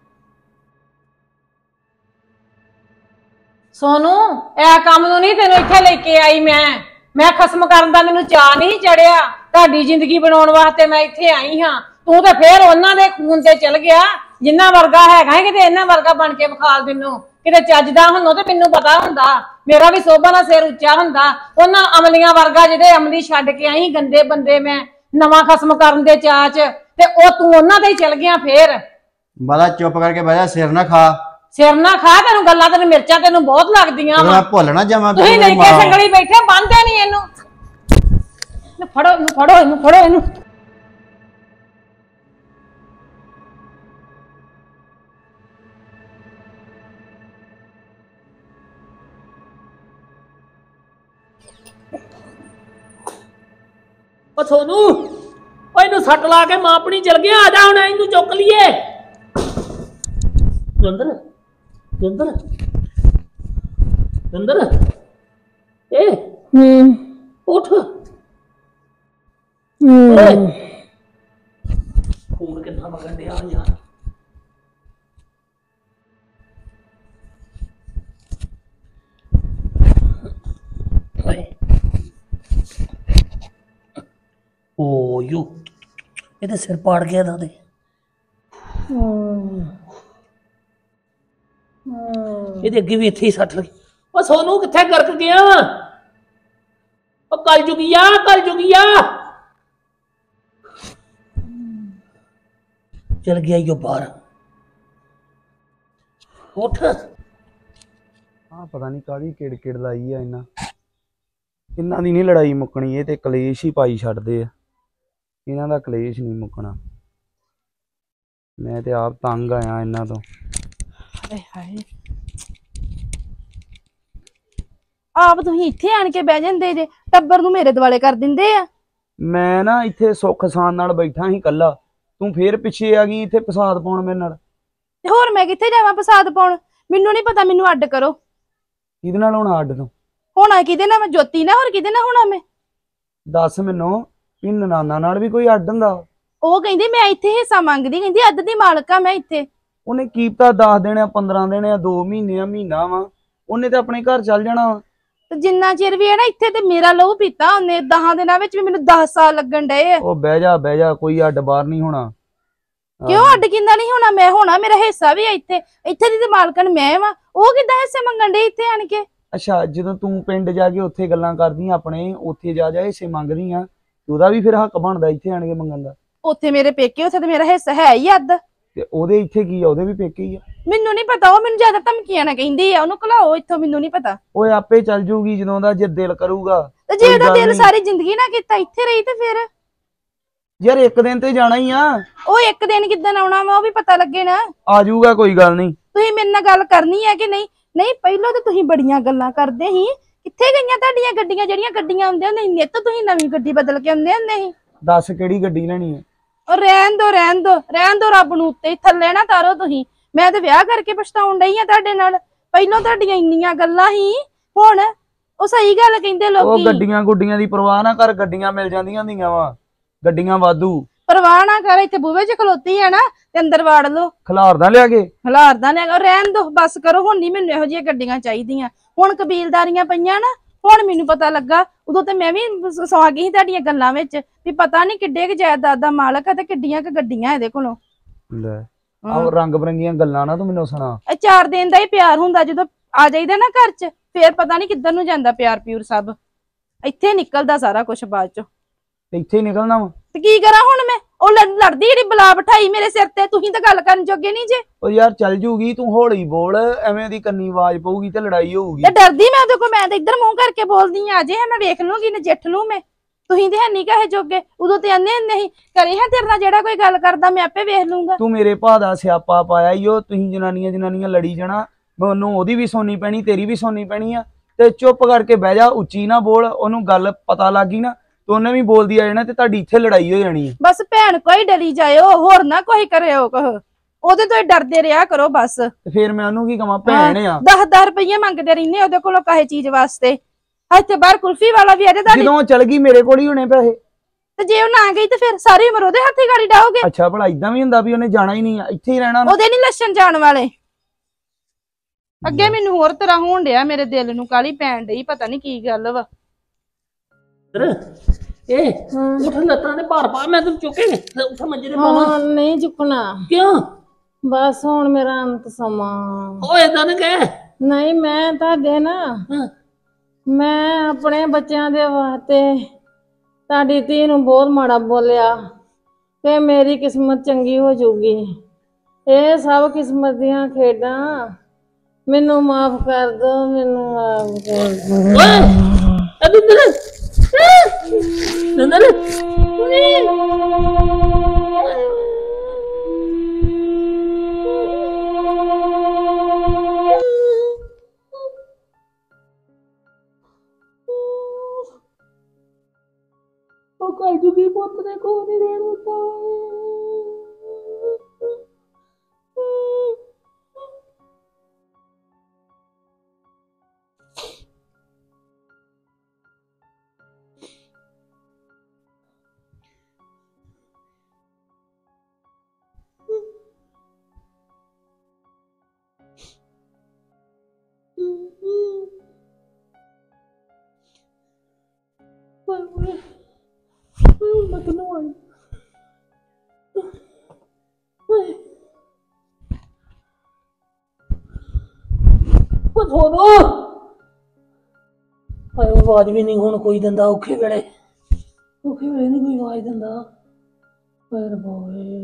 ਸੋਨੂ ਇਹ ਕੰਮ ਨੂੰ ਨਹੀਂ ਤੈਨੂੰ ਇੱਥੇ ਲੈ ਕੇ ਆਈ ਮੈਂ ਮੈਂ ਖਸਮ ਕਰਨ ਦਾ ਮੈਨੂੰ ਚਾਹ ਨਹੀਂ ਚੜਿਆ ਤੁਹਾਡੀ ਜ਼ਿੰਦਗੀ ਬਣਾਉਣ ਵਾਸਤੇ ਮੈਂ ਇੱਥੇ ਆਈ ਹਾਂ ਤੂੰ ਤਾਂ ਫੇਰ ਉਹਨਾਂ ਦੇ ਖੂਨ ਤੇ ਚਲ ਗਿਆ ਜਿੰਨਾ ਵਰਗਾ ਹੈਗਾ ਕਿਤੇ ਇਹਨਾਂ ਵਰਗਾ ਬਣ ਕੇ ਵਿਖਾਲ ਦਿੰਨੂ ਕਿਤੇ ਚੱਜਦਾ ਹੁੰਨੋ ਤੇ ਮੈਨੂੰ ਪਤਾ ਹੁੰਦਾ ਮੇਰਾ ਵੀ ਸੋਭਾ ਦਾ ਸਿਰ ਉੱਚਾ ਹੁੰਦਾ ਉਹਨਾਂ ਅਮਲੀਆਂ ਵਰਗਾ ਜਿਹੜੇ ਅਮਲੀ ਛੱਡ ਕੇ ਆਈ ਗੰਦੇ ਬੰਦੇ ਮੈਂ ਨਵਾਂ ਖਸਮ ਕਰਨ ਦੇ ਚਾਅ ਚ ਤੇ ਉਹ ਤੂੰ ਉਹਨਾਂ ਤੇ ਹੀ ਚਲ ਗਿਆ ਫੇਰ ਬਾਲਾ ਚੁੱਪ ਕਰਕੇ ਬਹਿ ਜਾ ਸਿਰ ਨਾ ਖਾ ਸਿਰ ਨਾ ਖਾ ਤੈਨੂੰ ਗੱਲਾਂ ਤੈਨੂੰ ਮਿਰਚਾਂ ਤੈਨੂੰ ਬਹੁਤ ਲੱਗਦੀਆਂ ਵਾ ਮੈਂ ਭੁੱਲ ਨਾ ਜਾਵਾਂ ਤੁਸੀਂ ਲੈ ਕੇ ਸੰਗਲੀ ਬੈਠੇ ਬੰਨਦੇ ਨਹੀਂ ਇਹਨੂੰ ਇਹਨੂੰ ਫੜੋ ਇਹਨੂੰ ਫੜੋ ਇਹਨੂੰ ਫੜੋ ਇਹਨੂੰ ਉਹ ਸੋਨੂ ਉਹ ਇਹਨੂੰ ਸੱਟ ਲਾ ਕੇ ਮਾਂ ਆਪਣੀ ਚਲ ਗਿਆ ਆ ਜਾ ਹੁਣ ਇਹਨੂੰ ਚੁੱਕ ਲਈਏ ਦੰਦਰ ਦੰਦਰ ਦੰਦਰ ਏ ਹੂੰ ਉੱਠ ਹੂੰ ਖੂਨ ਕਿੰਨਾ ਵਗਣ ਡਿਆ ਯਾਰ ਓ ਯੋ ਇਹਦੇ ਸਿਰ ਪਾੜ ਗਿਆ ਦਾ ਤੇ ਇਹਦੇ ਅੱਗੇ ਵੀ ਇੱਥੇ ਹੀ ਸੱਟ ਲੱਗੀ ਉਹ ਸੋਨੂ ਕਿੱਥੇ ਗਰਕ ਗਿਆ ਵਾ ਉਹ ਕੱਲ ਜੁਗੀਆ ਕੱਲ ਜੁਗੀਆ ਚਲ ਗਿਆ ਯੋ ਬਾਹਰ ਉੱਠ ਹਾਂ ਪਤਾ ਨਹੀਂ ਕਾਹਦੀ ਕਿੜ ਕਿੜ ਲਾਈ ਆ ਇਹਨਾਂ ਇਹਨਾਂ ਦੀ ਨਹੀਂ ਲੜਾਈ ਮੁੱਕਣੀ ਇਹ ਤੇ ਕਲੇਸ਼ ਹੀ ਪਾਈ ਛੱਡਦੇ ਆ ਇਹਨਾਂ ਦਾ ਕਲੇਸ਼ ਨਹੀਂ ਮੁੱਕਣਾ ਮੈਂ ਤੇ ਆਪ ਤੰਗ ਆਇਆ ਇਹਨਾਂ ਤੋਂ ਹਾਏ ਹਾਏ ਆਪ ਤੁਸੀਂ ਇੱਥੇ ਆਣ ਕੇ ਬਹਿ ਜਾਂਦੇ ਜੇ ਟੱਬਰ ਨੂੰ ਮੇਰੇ ਦੁਆਲੇ ਕਰ ਦਿੰਦੇ ਆ ਮੈਂ ਨਾ ਇੱਥੇ ਸੁੱਖ ਸਾਨ ਨਾਲ ਬੈਠਾ ਸੀ ਕੱਲਾ ਤੂੰ ਫੇਰ ਪਿੱਛੇ ਆ ਗਈ ਇੱਥੇ ਫਸਾਦ ਪਾਉਣ ਮੇਰੇ ਨਾਲ ਤੇ ਹੋਰ ਮੈਂ ਕਿੱਥੇ ਜਾਵਾਂ ਫਸਾਦ ਪਾਉਣ ਮੈਨੂੰ ਨਹੀਂ ਪਤਾ ਮੈਨੂੰ ਅੱਡ ਕਰੋ ਕਿਹਦੇ ਨਾਲ ਹੋਣਾ ਅੱਡ ਤੋਂ ਹੋਣਾ ਕਿਹਦੇ ਨਾਲ ਮੈਂ ਜੋਤੀ ਨਾਲ ਹੋਰ ਕਿਹਦੇ ਨਾਲ ਹੋਣਾ ਮੈਂ ਦੱਸ ਮੈਨੂੰ ਵੀ ਨਨਾਨਾ ਨਾਲ ਵੀ ਕੋਈ ਅੱਡ ਹੁੰਦਾ ਉਹ ਕਹਿੰਦੀ ਮੈਂ ਇੱਥੇ ਹਿੱਸਾ ਮੰਗਦੀ ਕਹਿੰਦੀ ਅੱਧ ਦੀ ਮਾਲਕ ਆ ਮੈਂ ਇੱਥੇ ਉਹਨੇ ਕੀ ਪਤਾ ਦਸ ਦਿਨ ਆ ਪੰਦਰਾਂ ਦਿਨ ਆ ਦੋ ਮਹੀਨੇ ਆ ਮਹੀਨਾ ਵਾ ਉਹਨੇ ਤੇ ਆਪਣੇ ਘਰ ਚੱਲ ਜਾਣਾ ਵਾ ਤੇ ਜਿੰਨਾ ਚਿਰ ਵੀ ਹੈ ਨਾ ਇੱਥੇ ਤੇ ਮੇਰਾ ਲਹੂ ਪੀਤਾ ਉਹਨੇ ਦਸਾਂ ਦਿਨਾਂ ਵਿੱਚ ਵੀ ਮੈਨੂੰ ਦਸ ਸਾਲ ਲੱਗਣ ਡਏ ਆ ਉਹ ਬਹਿ ਜਾ ਬਹਿ ਜਾ ਕੋਈ ਅੱਡ ਬਾਹਰ ਨਹੀਂ ਹੋਣਾ ਕਿਉਂ ਅੱਡ ਕਿੰਦਾ ਨਹੀਂ ਹੋਣਾ ਮੈਂ ਹੋਣਾ ਮੇਰਾ ਹਿੱਸਾ ਵੀ ਆ ਇੱਥੇ ਇੱਥੇ ਦੀ ਤੇ ਮਾਲਕਣ ਮੈਂ ਵਾ ਉਹ ਕਿੱਦਾਂ ਹਿੱਸੇ ਮੰਗਣ ਡੇ ਇੱਥੇ ਆਣ ਕੇ ਅੱਛਾ ਜਦੋਂ ਤੂੰ ਪਿੰਡ ਜਾ ਕੇ ਉੱਥੇ ਗੱਲਾਂ ਕਰਦੀ ਆਪਣੇ ਉੱਥੇ ਜਾ ਜਾ ਹਿੱਸੇ ਮੰਗਦੀ ਆ ਉਹਦਾ ਵੀ ਫਿਰ ਹੱਕ ਬਣਦਾ ਇੱਥੇ ਆਣ ਕੇ ਮੰਗਣ ਦਾ ਉੱਥੇ ਮੇਰੇ ਪੇਕੇ ਉੱਥੇ ਤੇ ਮੇਰਾ ਹਿੱਸਾ ਹੈ ਹੀ ਅੱਧ ਤੇ ਉਹਦੇ ਇੱਥੇ ਕੀ ਆ ਉਹਦੇ ਵੀ ਪੇਕੇ ਹੀ ਆ ਮੈਨੂੰ ਨਹੀਂ ਪਤਾ ਉਹ ਮੈਨੂੰ ਜ਼ਿਆਦਾ ਧਮਕੀਆਂ ਨਾ ਕਹਿੰਦੀ ਆ ਉਹਨੂੰ ਘਲਾਓ ਇੱਥੋਂ ਮੈਨੂੰ ਨਹੀਂ ਪਤਾ ਓਏ ਆਪੇ ਚੱਲ ਜੂਗੀ ਜਦੋਂ ਦਾ ਜੇ ਦਿਲ ਕਰੂਗਾ ਤੇ ਜੇ ਉਹਦਾ ਦਿਲ ਸਾਰੀ ਜ਼ਿੰਦਗੀ ਨਾ ਕੀਤਾ ਇੱਥੇ ਰਹੀ ਤੇ ਫਿਰ ਯਾਰ ਇੱਕ ਦਿਨ ਤੇ ਜਾਣਾ ਹੀ ਆ ਉਹ ਇੱਕ ਦਿਨ ਕਿੱਦਣ ਆਉਣਾ ਵਾ ਉਹ ਵੀ ਪਤਾ ਲੱਗੇ ਨਾ ਆ ਜਾਊਗਾ ਕੋਈ ਗੱਲ ਨਹੀਂ ਤੁਸੀਂ ਮੇਰੇ ਨਾਲ ਗੱਲ ਕਰਨੀ ਹੈ ਕਿ ਨਹੀਂ ਨਹੀਂ ਪਹਿਲਾਂ ਤਾਂ ਤੁਸੀਂ ਬੜੀਆਂ ਗੱਲਾਂ ਕਰਦੇ ਸੀ ਕਿੱਥੇ ਗਈਆਂ ਤੁਹਾਡੀਆਂ ਗੱਡੀਆਂ ਜਿਹੜੀਆਂ ਗੱਡੀਆਂ ਹੁੰਦੀਆਂ ਨਹੀਂ ਨਿੱਤ ਤੁਸੀਂ ਨਵੀਂ ਗੱਡੀ ਬਦਲ ਕੇ ਆਉਂਦੇ ਹੁੰਦੇ ਸੀ ਦੱਸ ਕਿਹੜੀ ਗੱਡੀ ਲੈਣੀ ਆ ਉਹ ਰਹਿਣ ਦੋ ਰਹਿਣ ਦੋ ਰਹਿਣ ਦੋ ਰੱਬ ਨੂੰ ਉੱਤੇ ਥੱਲੇ ਨਾ ਤਾਰੋ ਤੁਸੀਂ ਮੈਂ ਤੇ ਵਿਆਹ ਕਰਕੇ ਪਛਤਾਉਣ ਡਈ ਆ ਤੁਹਾਡੇ ਨਾਲ ਪਹਿਲਾਂ ਤੁਹਾਡੀਆਂ ਇੰਨੀਆਂ ਗੱਲਾਂ ਸੀ ਹੁਣ ਉਹ ਸਹੀ ਗੱਲ ਕਹਿੰਦੇ ਉਹ ਲੋਕੀ ਗੱਡੀਆਂ ਗੁੱਡੀਆਂ ਦੀ ਪਰਵਾਹ ਨਾ ਕਰ ਗੱਡੀਆਂ ਮਿਲ ਜਾਂਦੀਆਂ ਹੁੰਦੀਆਂ ਵਾ ਗੱਡੀਆਂ ਵਾਧੂ ਪਰਵਾਹ ਨਾ ਕਰ ਇੱਥੇ ਬੂਹੇ 'ਚ ਖਲੋਤੀ ਆ ਨਾ ਤੇ ਅੰਦਰ ਵਾੜ ਲੋ ਖਿਲਾਰਦਾ ਲਿਆ ਕੇ ਹਲਾਰਦਾ ਲੈ ਰਹਿਣ ਦੋ ਬਸ ਕਰੋ ਹੁਣ ਨਹੀਂ ਮੈਨੂੰ ਇਹੋ ਜਿਹੀਆਂ ਗੱਡੀਆਂ ਚਾਹੀਦੀਆਂ ਹੁਣ ਕਬੀਲਦਾਰੀਆਂ ਪਈਆਂ ਨਾ ਹੁਣ ਮੈਨੂੰ ਪਤਾ ਲੱਗਾ ਉਦੋਂ ਤੇ ਮੈਂ ਵੀ ਸੌ ਗਈ ਸੀ ਤੁਹਾਡੀਆਂ ਗੱਲਾਂ ਵਿੱਚ ਵੀ ਪਤਾ ਨਹੀਂ ਕਿੱਡੇ ਕੁ ਜਾਇਦਾਦ ਦਾ ਮਾਲਕ ਆ ਤੇ ਕਿੱਡੀਆਂ ਕੁ ਗੱਡੀਆਂ ਇਹਦੇ ਕੋਲੋਂ ਲੈ ਆਹ ਰੰਗ ਬਰੰਗੀਆਂ ਗੱਲਾਂ ਨਾ ਤੂੰ ਮੈਨੂੰ ਸੁਣਾ ਇਹ ਚਾਰ ਦਿਨ ਦਾ ਹੀ ਪਿਆਰ ਹੁੰਦਾ ਜਦੋਂ ਆ ਜਾਈਦਾ ਨਾ ਘਰ 'ਚ ਫੇਰ ਪਤਾ ਨਹੀਂ ਕਿੱਧਰ ਨੂੰ ਜਾਂਦਾ ਪਿਆਰ ਪਿਊਰ ਸਭ ਇੱਥੇ ਨਿਕਲਦਾ ਸਾਰਾ ਕੁਝ ਬਾਅਦ 'ਚ ਇੱਥੇ ਹੀ ਨਿਕਲਣਾ ਵਾ ਤੇ ਕੀ ਕਰਾਂ ਹੁਣ ਮੈਂ ਉਹ ਲੜਦੀ ਜਿਹੜੀ ਬਲਾ ਬਿਠਾਈ ਮੇਰੇ ਸਿਰ ਤੇ ਤੁਸੀਂ ਤਾਂ ਗੱਲ ਕਰਨ ਜੋਗੇ ਨਹੀਂ ਜੇ ਉਹ ਯਾਰ ਚੱਲ ਜੂਗੀ ਤੂੰ ਹੌਲੀ ਬੋਲ ਐਵੇਂ ਦੀ ਕੰਨੀ ਆਵਾਜ਼ ਪਊਗੀ ਤੇ ਲੜਾਈ ਹੋਊਗੀ ਤੇ ਡਰਦੀ ਮੈਂ ਉਹਦੇ ਕੋਲ ਮੈਂ ਤਾਂ ਇੱਧਰ ਮੂੰਹ ਕਰਕੇ ਬੋਲਦੀ ਆ ਜੇ ਮੈਂ ਵੇਖ ਲੂੰਗੀ ਨਜਿੱਠ ਲੂੰ ਮੈਂ ਤੁਸੀਂ ਤੇ ਹੈ ਨਹੀਂ ਕਹੇ ਜੋਗੇ ਉਦੋਂ ਤੇ ਆਨੇ ਨਹੀਂ ਕਰੇ ਹੈ ਤੇਰੇ ਨਾਲ ਜਿਹੜਾ ਕੋਈ ਗੱਲ ਕਰਦਾ ਮੈਂ ਆਪੇ ਵੇਖ ਲੂੰਗਾ ਤੂੰ ਮੇਰੇ ਭਾ ਦਾ ਸਿਆਪਾ ਪਾਇਆ ਈ ਉਹ ਤੁਸੀਂ ਜਨਾਨੀਆਂ ਜਨਾਨੀਆਂ ਲੜੀ ਜਾਣਾ ਮੈਨੂੰ ਉਹਦੀ ਵੀ ਸੁਣਨੀ ਪੈਣੀ ਤੇਰੀ ਵੀ ਸੁਣਨੀ ਪੈਣੀ ਆ ਤੇ ਚੁੱਪ ਕਰਕੇ ਬਹਿ ਜਾ ਉੱਚੀ ਨਾ ਬੋਲ ਉਹਨੂੰ ਗੱਲ ਪਤਾ ਲੱਗ ਗਈ ਨਾ ਤੇ ਉਹਨੇ ਵੀ ਬੋਲਦੀ ਆ ਜਾਣਾ ਤੇ ਤੁਹਾਡੀ ਇੱਥੇ ਲੜਾਈ ਹੋ ਜਾਣੀ ਹੈ। ਬਸ ਭੈਣ ਕੋਈ ਡਰੀ ਜਾਇਓ, ਹੋਰ ਨਾ ਕੋਈ ਕਰਿਓ ਕਹ, ਉਹਦੇ ਤੋਂ ਹੀ ਡਰਦੇ ਰਿਹਾ ਕਰੋ ਬਸ। ਤੇ ਫਿਰ ਮੈਂ ਉਹਨੂੰ ਕੀ ਕਵਾਂ, ਭੈਣ ਆ। ਦਸ ਦਸ ਰੁਪਈਏ ਮੰਗਦੇ ਰਹਿੰਦੇ ਉਹਦੇ ਕੋਲੋਂ ਕਾਹੇ ਚੀਜ਼ ਵਾਸਤੇ। ਇੱਥੇ ਬਾਹਰ ਕੁਲਫੀ ਵਾਲਾ ਵੀ ਆ ਜਾ ਤੁਹਾਡੇ, ਜਦੋਂ ਚਲ ਗਈ ਮੇਰੇ ਕੋਲ ਹੀ ਹੋਣੇ ਪੈਸੇ। ਤੇ ਜੇ ਉਹ ਨਾ ਗਈ ਤੇ ਫਿਰ ਸਾਰੀ ਉਮਰ ਉਹਦੇ ਹੱਥੀ ਗਾੜੀ ਡਾਓਗੇ। ਅੱਛਾ ਭਲਾ ਇਦਾਂ ਵੀ ਹੁੰਦਾ ਵੀ ਉਹਨੇ ਜਾਣਾ ਹੀ ਨਹੀਂ, ਇੱਥੇ ਹੀ ਰਹਿਣਾ? ਉਹਦੇ ਨਹੀਂ ਲੱਛਣ ਜਾਣ ਵਾਲੇ। ਅੱਗੇ ਮੈਨੂੰ ਹੋਰ ਤਰ੍ਹਾਂ ਹੋਣ ਡਿਆ, ਮੇਰੇ ਦਿਲ ਨੂੰ ਕਾਲੀ ਪੈਣ ਡਈ, ਪਤਾ ਨਹੀਂ ਕੀ ਗੱਲ ਵਾ। ਇਹ ਉਠ ਲੱਤਾਂ ਦੇ ਭਾਰ ਪਾ, ਮੈਂ ਤੈਨੂੰ ਚੁੱਕੇ ਉੱਠ ਮੰਜੇ ਤੇ ਪਾਵਾਂ। ਨਹੀਂ ਚੁੱਕਣਾ। ਕਿਉਂ? ਬਸ ਹੁਣ ਮੇਰਾ ਅੰਤ ਸਮਾਂ। ਉਹ ਏਦਾਂ ਨਾ ਕਹਿ। ਨਹੀਂ ਮੈਂ ਤੁਹਾਡੇ ਨਾ, ਮੈਂ ਆਪਣੇ ਬੱਚਿਆਂ ਦੇ ਵਾਸਤੇ ਤੁਹਾਡੀ ਧੀ ਨੂੰ ਬਹੁਤ ਮਾੜਾ ਬੋਲਿਆ ਤੇ ਮੇਰੀ ਕਿਸਮਤ ਚੰਗੀ ਹੋ ਜਾਊਗੀ। ਇਹ ਸਭ ਕਿਸਮਤ ਦੀਆਂ ਖੇਡਾਂ, ਮੈਨੂੰ ਮਾਫ ਕਰ ਦੋ, ਮੈਨੂੰ ਮਾਫ ਕਰ ਦੋ। ਓਏ ਅਦਿੰਦਰ ਨੰਦਰ ਉਹ ਕੱਲ ਜੁਗੀ ਪੁੱਤ ਨੇ ਕੋ ਨਹੀਂ ਰਹਿਣ ਦਿੱਤਾ। आवाज भी नहीं हुण कोई दिंदा, औखे वेले औखे वेले नहीं कोई आवाज दिंदा। पैर बोए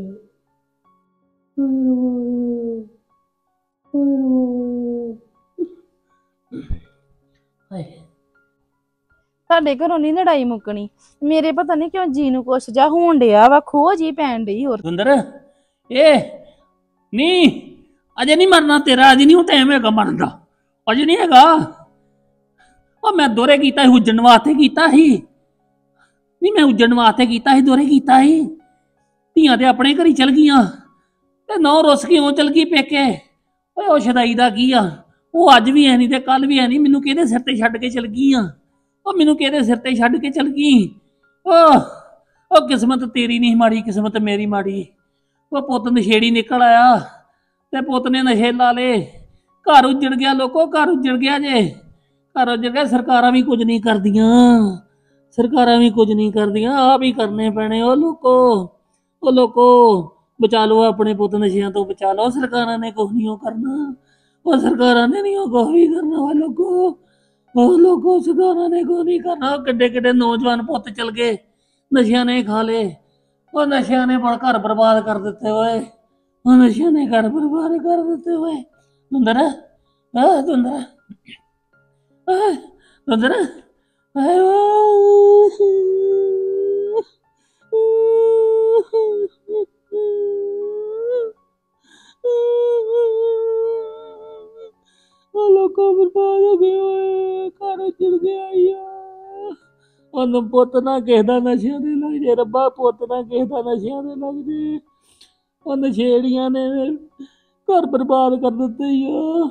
ਸਾਡੇ ਘਰੋਂ ਨਹੀਂ ਲੜਾਈ ਮੁੱਕਣੀ। ਮੇਰੇ ਪਤਾ ਨਹੀਂ ਕਿਉਂ ਜੀ ਨੂੰ ਕੁਛ ਜਾ ਹੋਣ ਡਿਆ ਵਾ, ਖੋ ਜੀ ਪੈਣ ਡਈ। ਹੋਰ ਸੁੰਦਰ ਇਹ ਨਹੀਂ, ਅਜੇ ਨਹੀਂ ਮਰਨਾ ਤੇਰਾ, ਅਜੇ ਨਹੀਂ ਉਹ ਟਾਈਮ ਹੈਗਾ ਮਰਨ ਦਾ, ਅਜੇ ਨਹੀਂ ਹੈਗਾ। ਉਹ ਮੈਂ ਦੋਰੇ ਕੀਤਾ ਸੀ, ਉੱਜਣ ਵਾਸਤੇ ਕੀਤਾ ਸੀ। ਨਹੀਂ ਮੈਂ ਉੱਜਣ ਵਾਸਤੇ ਕੀਤਾ ਸੀ, ਦੋਰੇ ਕੀਤਾ ਸੀ। ਧੀਆਂ ਤੇ ਆਪਣੇ ਘਰੀ ਚਲ ਗਈਆਂ ਤੇ ਨੌ ਰੁੱਸ ਕੇ ਉਹ ਚਲ ਗਈ ਪੇਕੇ। ਓਏ ਉਹ ਸ਼ਦਾਈ ਦਾ ਕੀ ਆ, ਉਹ ਅੱਜ ਵੀ ਹੈ ਨਹੀਂ ਤੇ ਕੱਲ ਵੀ ਹੈ ਨਹੀਂ। ਮੈਨੂੰ ਕਿਹਦੇ ਸਿਰ ਤੇ ਛੱਡ ਕੇ ਚਲ ਗਈ ਆ, ਉਹ ਮੈਨੂੰ ਕਿਹਦੇ ਸਿਰ ਤੇ ਛੱਡ ਕੇ ਚਲ ਗਈ। ਉਹ ਉਹ ਕਿਸਮਤ ਤੇਰੀ ਨਹੀਂ ਮਾੜੀ, ਕਿਸਮਤ ਮੇਰੀ ਮਾੜੀ। ਉਹ ਪੁੱਤ ਨਸ਼ੇੜੀ ਨਿਕਲ ਆਇਆ ਤੇ ਪੁੱਤ ਨੇ ਨਸ਼ੇ ਲਾ ਲਏ, ਘਰ ਉੱਜੜ ਗਿਆ। ਲੋਕੋ ਘਰ ਉੱਜੜ ਗਿਆ ਜੇ, ਘਰ ਉੱਜੜ ਗਿਆ। ਸਰਕਾਰਾਂ ਵੀ ਕੁਝ ਨਹੀਂ ਕਰਦੀਆਂ, ਸਰਕਾਰਾਂ ਵੀ ਕੁਝ ਨਹੀਂ ਕਰਦੀਆਂ, ਆਪ ਹੀ ਕਰਨੇ ਪੈਣੇ। ਉਹ ਲੋਕੋ ਉਹ ਲੋਕੋ ਬਚਾ ਲਓ ਆਪਣੇ ਪੁੱਤ, ਨਸ਼ਿਆਂ ਤੋਂ ਬਚਾ ਲਓ। ਸਰਕਾਰਾਂ ਨੇ ਕੁਝ ਨਹੀਂ ਉਹ ਕਰਨਾ, ਉਹ ਸਰਕਾਰਾਂ ਨੇ ਨਹੀਂ ਉਹ ਕੁਝ ਵੀ ਕਰਨਾ। ਉਹ ਲੋਕੋ ਉਹ ਲੋਕੋ ਸਰਕਾਰਾਂ ਨੇ ਕੁਝ ਨਹੀਂ ਕਰਨਾ। ਕਿੱਡੇ ਕਿੱਡੇ ਨੌਜਵਾਨ ਪੁੱਤ ਚਲ ਗਏ, ਨਸ਼ਿਆਂ ਨੇ ਖਾ ਲਏ। ਉਹ ਨਸ਼ਿਆਂ ਨੇ ਬੜਾ ਘਰ ਬਰਬਾਦ ਕਰ ਦਿੱਤੇ ਓਏ, ਉਹ ਨਸ਼ਿਆਂ ਨੇ ਘਰ ਬਰਬਾਦ ਕਰ ਦਿੱਤੇ ਓਏ। ਦੁੰਦਰ ਆ ਦੁੰਦਰ ਆ ਦੁੰਦਰ ਉਹ ਲੋਕਾਂ ਬਰਬਾਦ ਹੋ ਗਏ ਓਏ, ਘਰ ਉੱਜੜ ਗਿਆ ਯਾਰ। ਉਹਨੂੰ ਪੁੱਤ ਨਾ ਕਿਸੇ ਦਾ ਨਸ਼ਿਆਂ ਦੇ ਲੱਗ ਜੇ ਰੱਬਾ, ਪੁੱਤ ਨਾ ਕਿਸੇ ਦਾ ਨਸ਼ਿਆਂ ਦੇ ਲੱਗ ਜੇ। ਉਹ ਨਸ਼ੇੜੀਆਂ ਨੇ ਘਰ ਬਰਬਾਦ ਕਰ ਦਿੱਤੇ ਆ।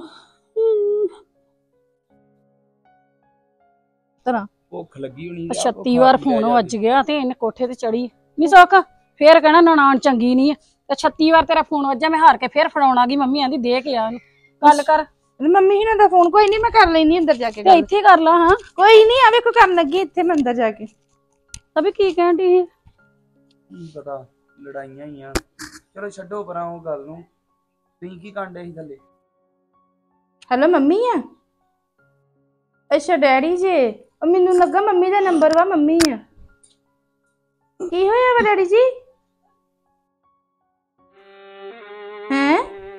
ਤਰ੍ਹਾਂ ਭੁੱਖ ਲੱਗੀ ਹੋਣੀ ਛੱਤੀ ਵਾਰ ਫੋਨ ਵੱਜ ਗਿਆ ਤੇ ਇਹਨੇ ਕੋਠੇ ਤੇ ਚੜੀ ਨਹੀਂ ਸੌਕ, ਫੇਰ ਕਹਿਣਾ ਨਨਾਣ ਚੰਗੀ ਨਹੀਂ ਆ। ਤੇ ਛੱਤੀ ਵਾਰ ਤੇਰਾ ਫੋਨ ਵੱਜਾ, ਮੈਂ ਹਾਰ ਕੇ ਫੇਰ ਫੜਾਉਣ ਆ ਗਈ। ਮੰਮੀ ਆਂਦੀ ਦੇ ਕੇ ਆ ਇਹਨੂੰ, ਗੱਲ ਕਰ। ਮੰਮੀ ਇਹਨਾਂ ਦਾ ਫੋਨ ਕੋਈ ਨਹੀਂ, ਮੈਂ ਕਰ ਲੈਣੀ ਅੰਦਰ ਜਾ ਕੇ। ਤੇ ਇੱਥੇ ਕਰ ਲਾ। ਹਾਂ ਕੋਈ ਨਹੀਂ, ਆ ਵੇਖੋ ਕਰਨ ਲੱਗੀ ਇੱਥੇ ਮੈਂ ਅੰਦਰ ਜਾ ਕੇ। ਅਬੇ ਕੀ ਕਹਿਣ ਡਈ ਸੀ? ਕੀ ਪਤਾ, ਲੜਾਈਆਂ ਹੀ ਆ। ਚਲੋ ਛੱਡੋ ਪਰਾਂ ਉਹ ਗੱਲ ਨੂੰ। ਤੁਸੀਂ ਕੀ ਕਾਂਡੇ ਸੀ ਥੱਲੇ? ਹੈਲੋ ਮੰਮੀ ਆ? ਅੱਛਾ ਡੈਡੀ ਜੀ, ਉਹ ਮੈਨੂੰ ਲੱਗਾ ਮੰਮੀ ਦਾ ਨੰਬਰ ਵਾ। ਮੰਮੀ ਆ, ਕੀ ਹੋਇਆ ਵਾ ਡੈਡੀ ਜੀ? ਹੈ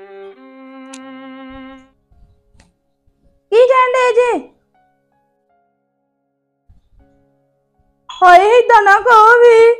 ਕੀ ਕਹਿੰਦੇ ਜੇ? ਹਾਏ ਏਦਾਂ ਨਾ ਕਹੋ ਵੀ।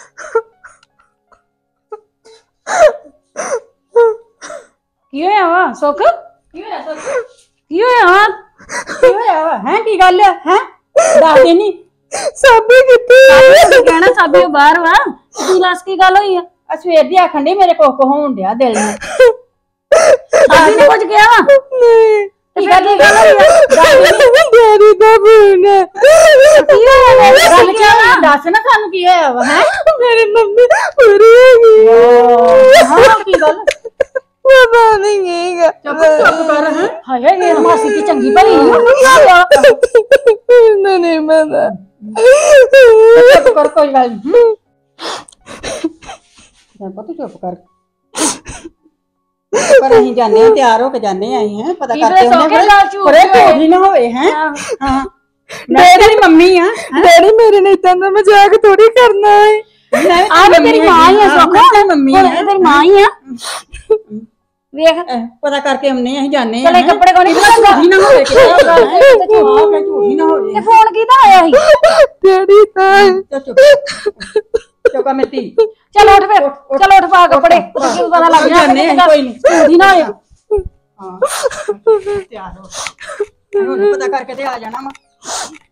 ਕੀ ਹੋਇਆ ਵਾ ਸੁੱਖ? ਕੀ ਹੋਇਆ ਸੱਚ? ਕੀ ਹੋਇਆ ਵਾ? ਕੀ ਹੋਇਆ ਵਾ? ਹੈ ਕੀ ਗੱਲ ਹੈ? ਹੈ ਦੱਸ ਦੇ ਨਹੀਂ ਸਾਬੀ ਕਿੱਥੇ ਕਹਿਣਾ ਸਾਬੀ ਬਾਹਰ ਵਾ ਤੂੰ ਦੱਸ ਕੀ ਗੱਲ ਹੋਈ ਆ ਆ ਸਵੇਰ ਦੀ ਆਖਣ ਡਈ ਮੇਰੇ ਕੋਲ ਕੋ ਹੋਣ ਡਿਆ ਦਿਲ ਨੂੰ। ਸਾਬੀ ਨੇ ਕੁਝ ਕਿਹਾ ਵਾ ਨਹੀਂ ਕੀ ਗੱਲ ਕੀ ਗੱਲ ਹੋਈ ਆ ਡੈਡੀ ਦਾ ਫੋਨ ਹੈ ਕੀ ਹੋਇਆ ਵਾ? ਗੱਲ ਕੀ ਆ ਦੱਸ ਨਾ ਸਾਨੂੰ ਕੀ ਹੋਇਆ ਵਾ ਹੈ। ਮੇਰੀ ਮੰਮੀ ਪੂਰੀ ਹੋ ਗਈ ਹਾਂ ਕੀ ਗੱਲ ਪਤਾ ਨਹੀਂ ਹੈਗਾ ਚੁੱਪ ਚੁੱਪ ਕਰ ਹੈ। ਹਾਏ ਇਹ ਮਾਸੀ ਕੀ ਚੰਗੀ ਭਲੀ ਆ ਨਹੀਂ ਨਹੀਂ ਪਤਾ ਚੁੱਪ ਕਰ ਕੋਈ ਗੱਲ ਨਹੀਂ। ਪਤਾ ਚੁੱਪ ਕਰ। ਪਰ ਅਸੀਂ ਜਾਣੇ ਆ ਤਿਆਰ ਹੋ ਕੇ ਜਾਣੇ ਆਏ ਹੈ ਪਤਾ ਕੀ ਕਰਕੇ ਪਤਾ ਸੌ ਕੇ ਗੱਲ ਝੂਠ ਪਰੇ ਹੋਏ। ਝੂਠ ਹੀ ਨਾ ਹੋਵੇ ਹੈ। ਹਾਂ ਮੈਂ ਤੇਰੀ ਮੰਮੀ ਆ। ਡੈਡੀ ਮੇਰੇ ਨੇ ਇਦਾਂ ਦਾ ਮਜ਼ਾਕ ਥੋੜੀ ਕਰਨਾ ਹੈ ਆ ਵੀ ਤੇਰੀ ਮਾਂ ਹੀ ਆ ਸੁੱਖ ਤੇਰੀ ਮੰਮੀ ਹੁਣ ਆ। ਇਹ ਤੇਰੀ ਮਾਂ ਹੀ ਆ ਵੇਖ ਪਤਾ ਕਰਕੇ ਆਉਨੇ ਅਸੀਂ ਜਾਣੇ ਚਲੇ ਕੱਪੜੇ ਕੋਣੀ ਝੂਠ ਹੀ ਨਾ ਹੋਵੇ ਕਿਤੇ ਝੂਠ ਹੀ ਨਾ ਹੋਵੇ। ਤੇ ਫੋਨ ਕਿਹਦਾ ਆਇਆ ਸੀ ਡੈਡੀ ਤਾਂ ਚੁੱਪ ਚੁੱਕਾ ਮੇਰੀ ਚਲੋ ਉੱਠ ਫਿਰ ਚਲੋ ਉੱਠ ਪਾ ਕੱਪੜੇ ਕੀ ਪਤਾ ਲੱਗ ਜਾਣਾ ਜਾਣੇ ਅਸੀਂ ਕੋਈ ਨਹੀਂ। ਝੂਠੀ ਨਾ ਹੋਇਆ ਹਾਂ ਤਿਆਰ ਹੋ ਹੁਣ ਪਤਾ ਕਰਕੇ ਤੇ ਆ ਜਾਣਾ ਵਾ।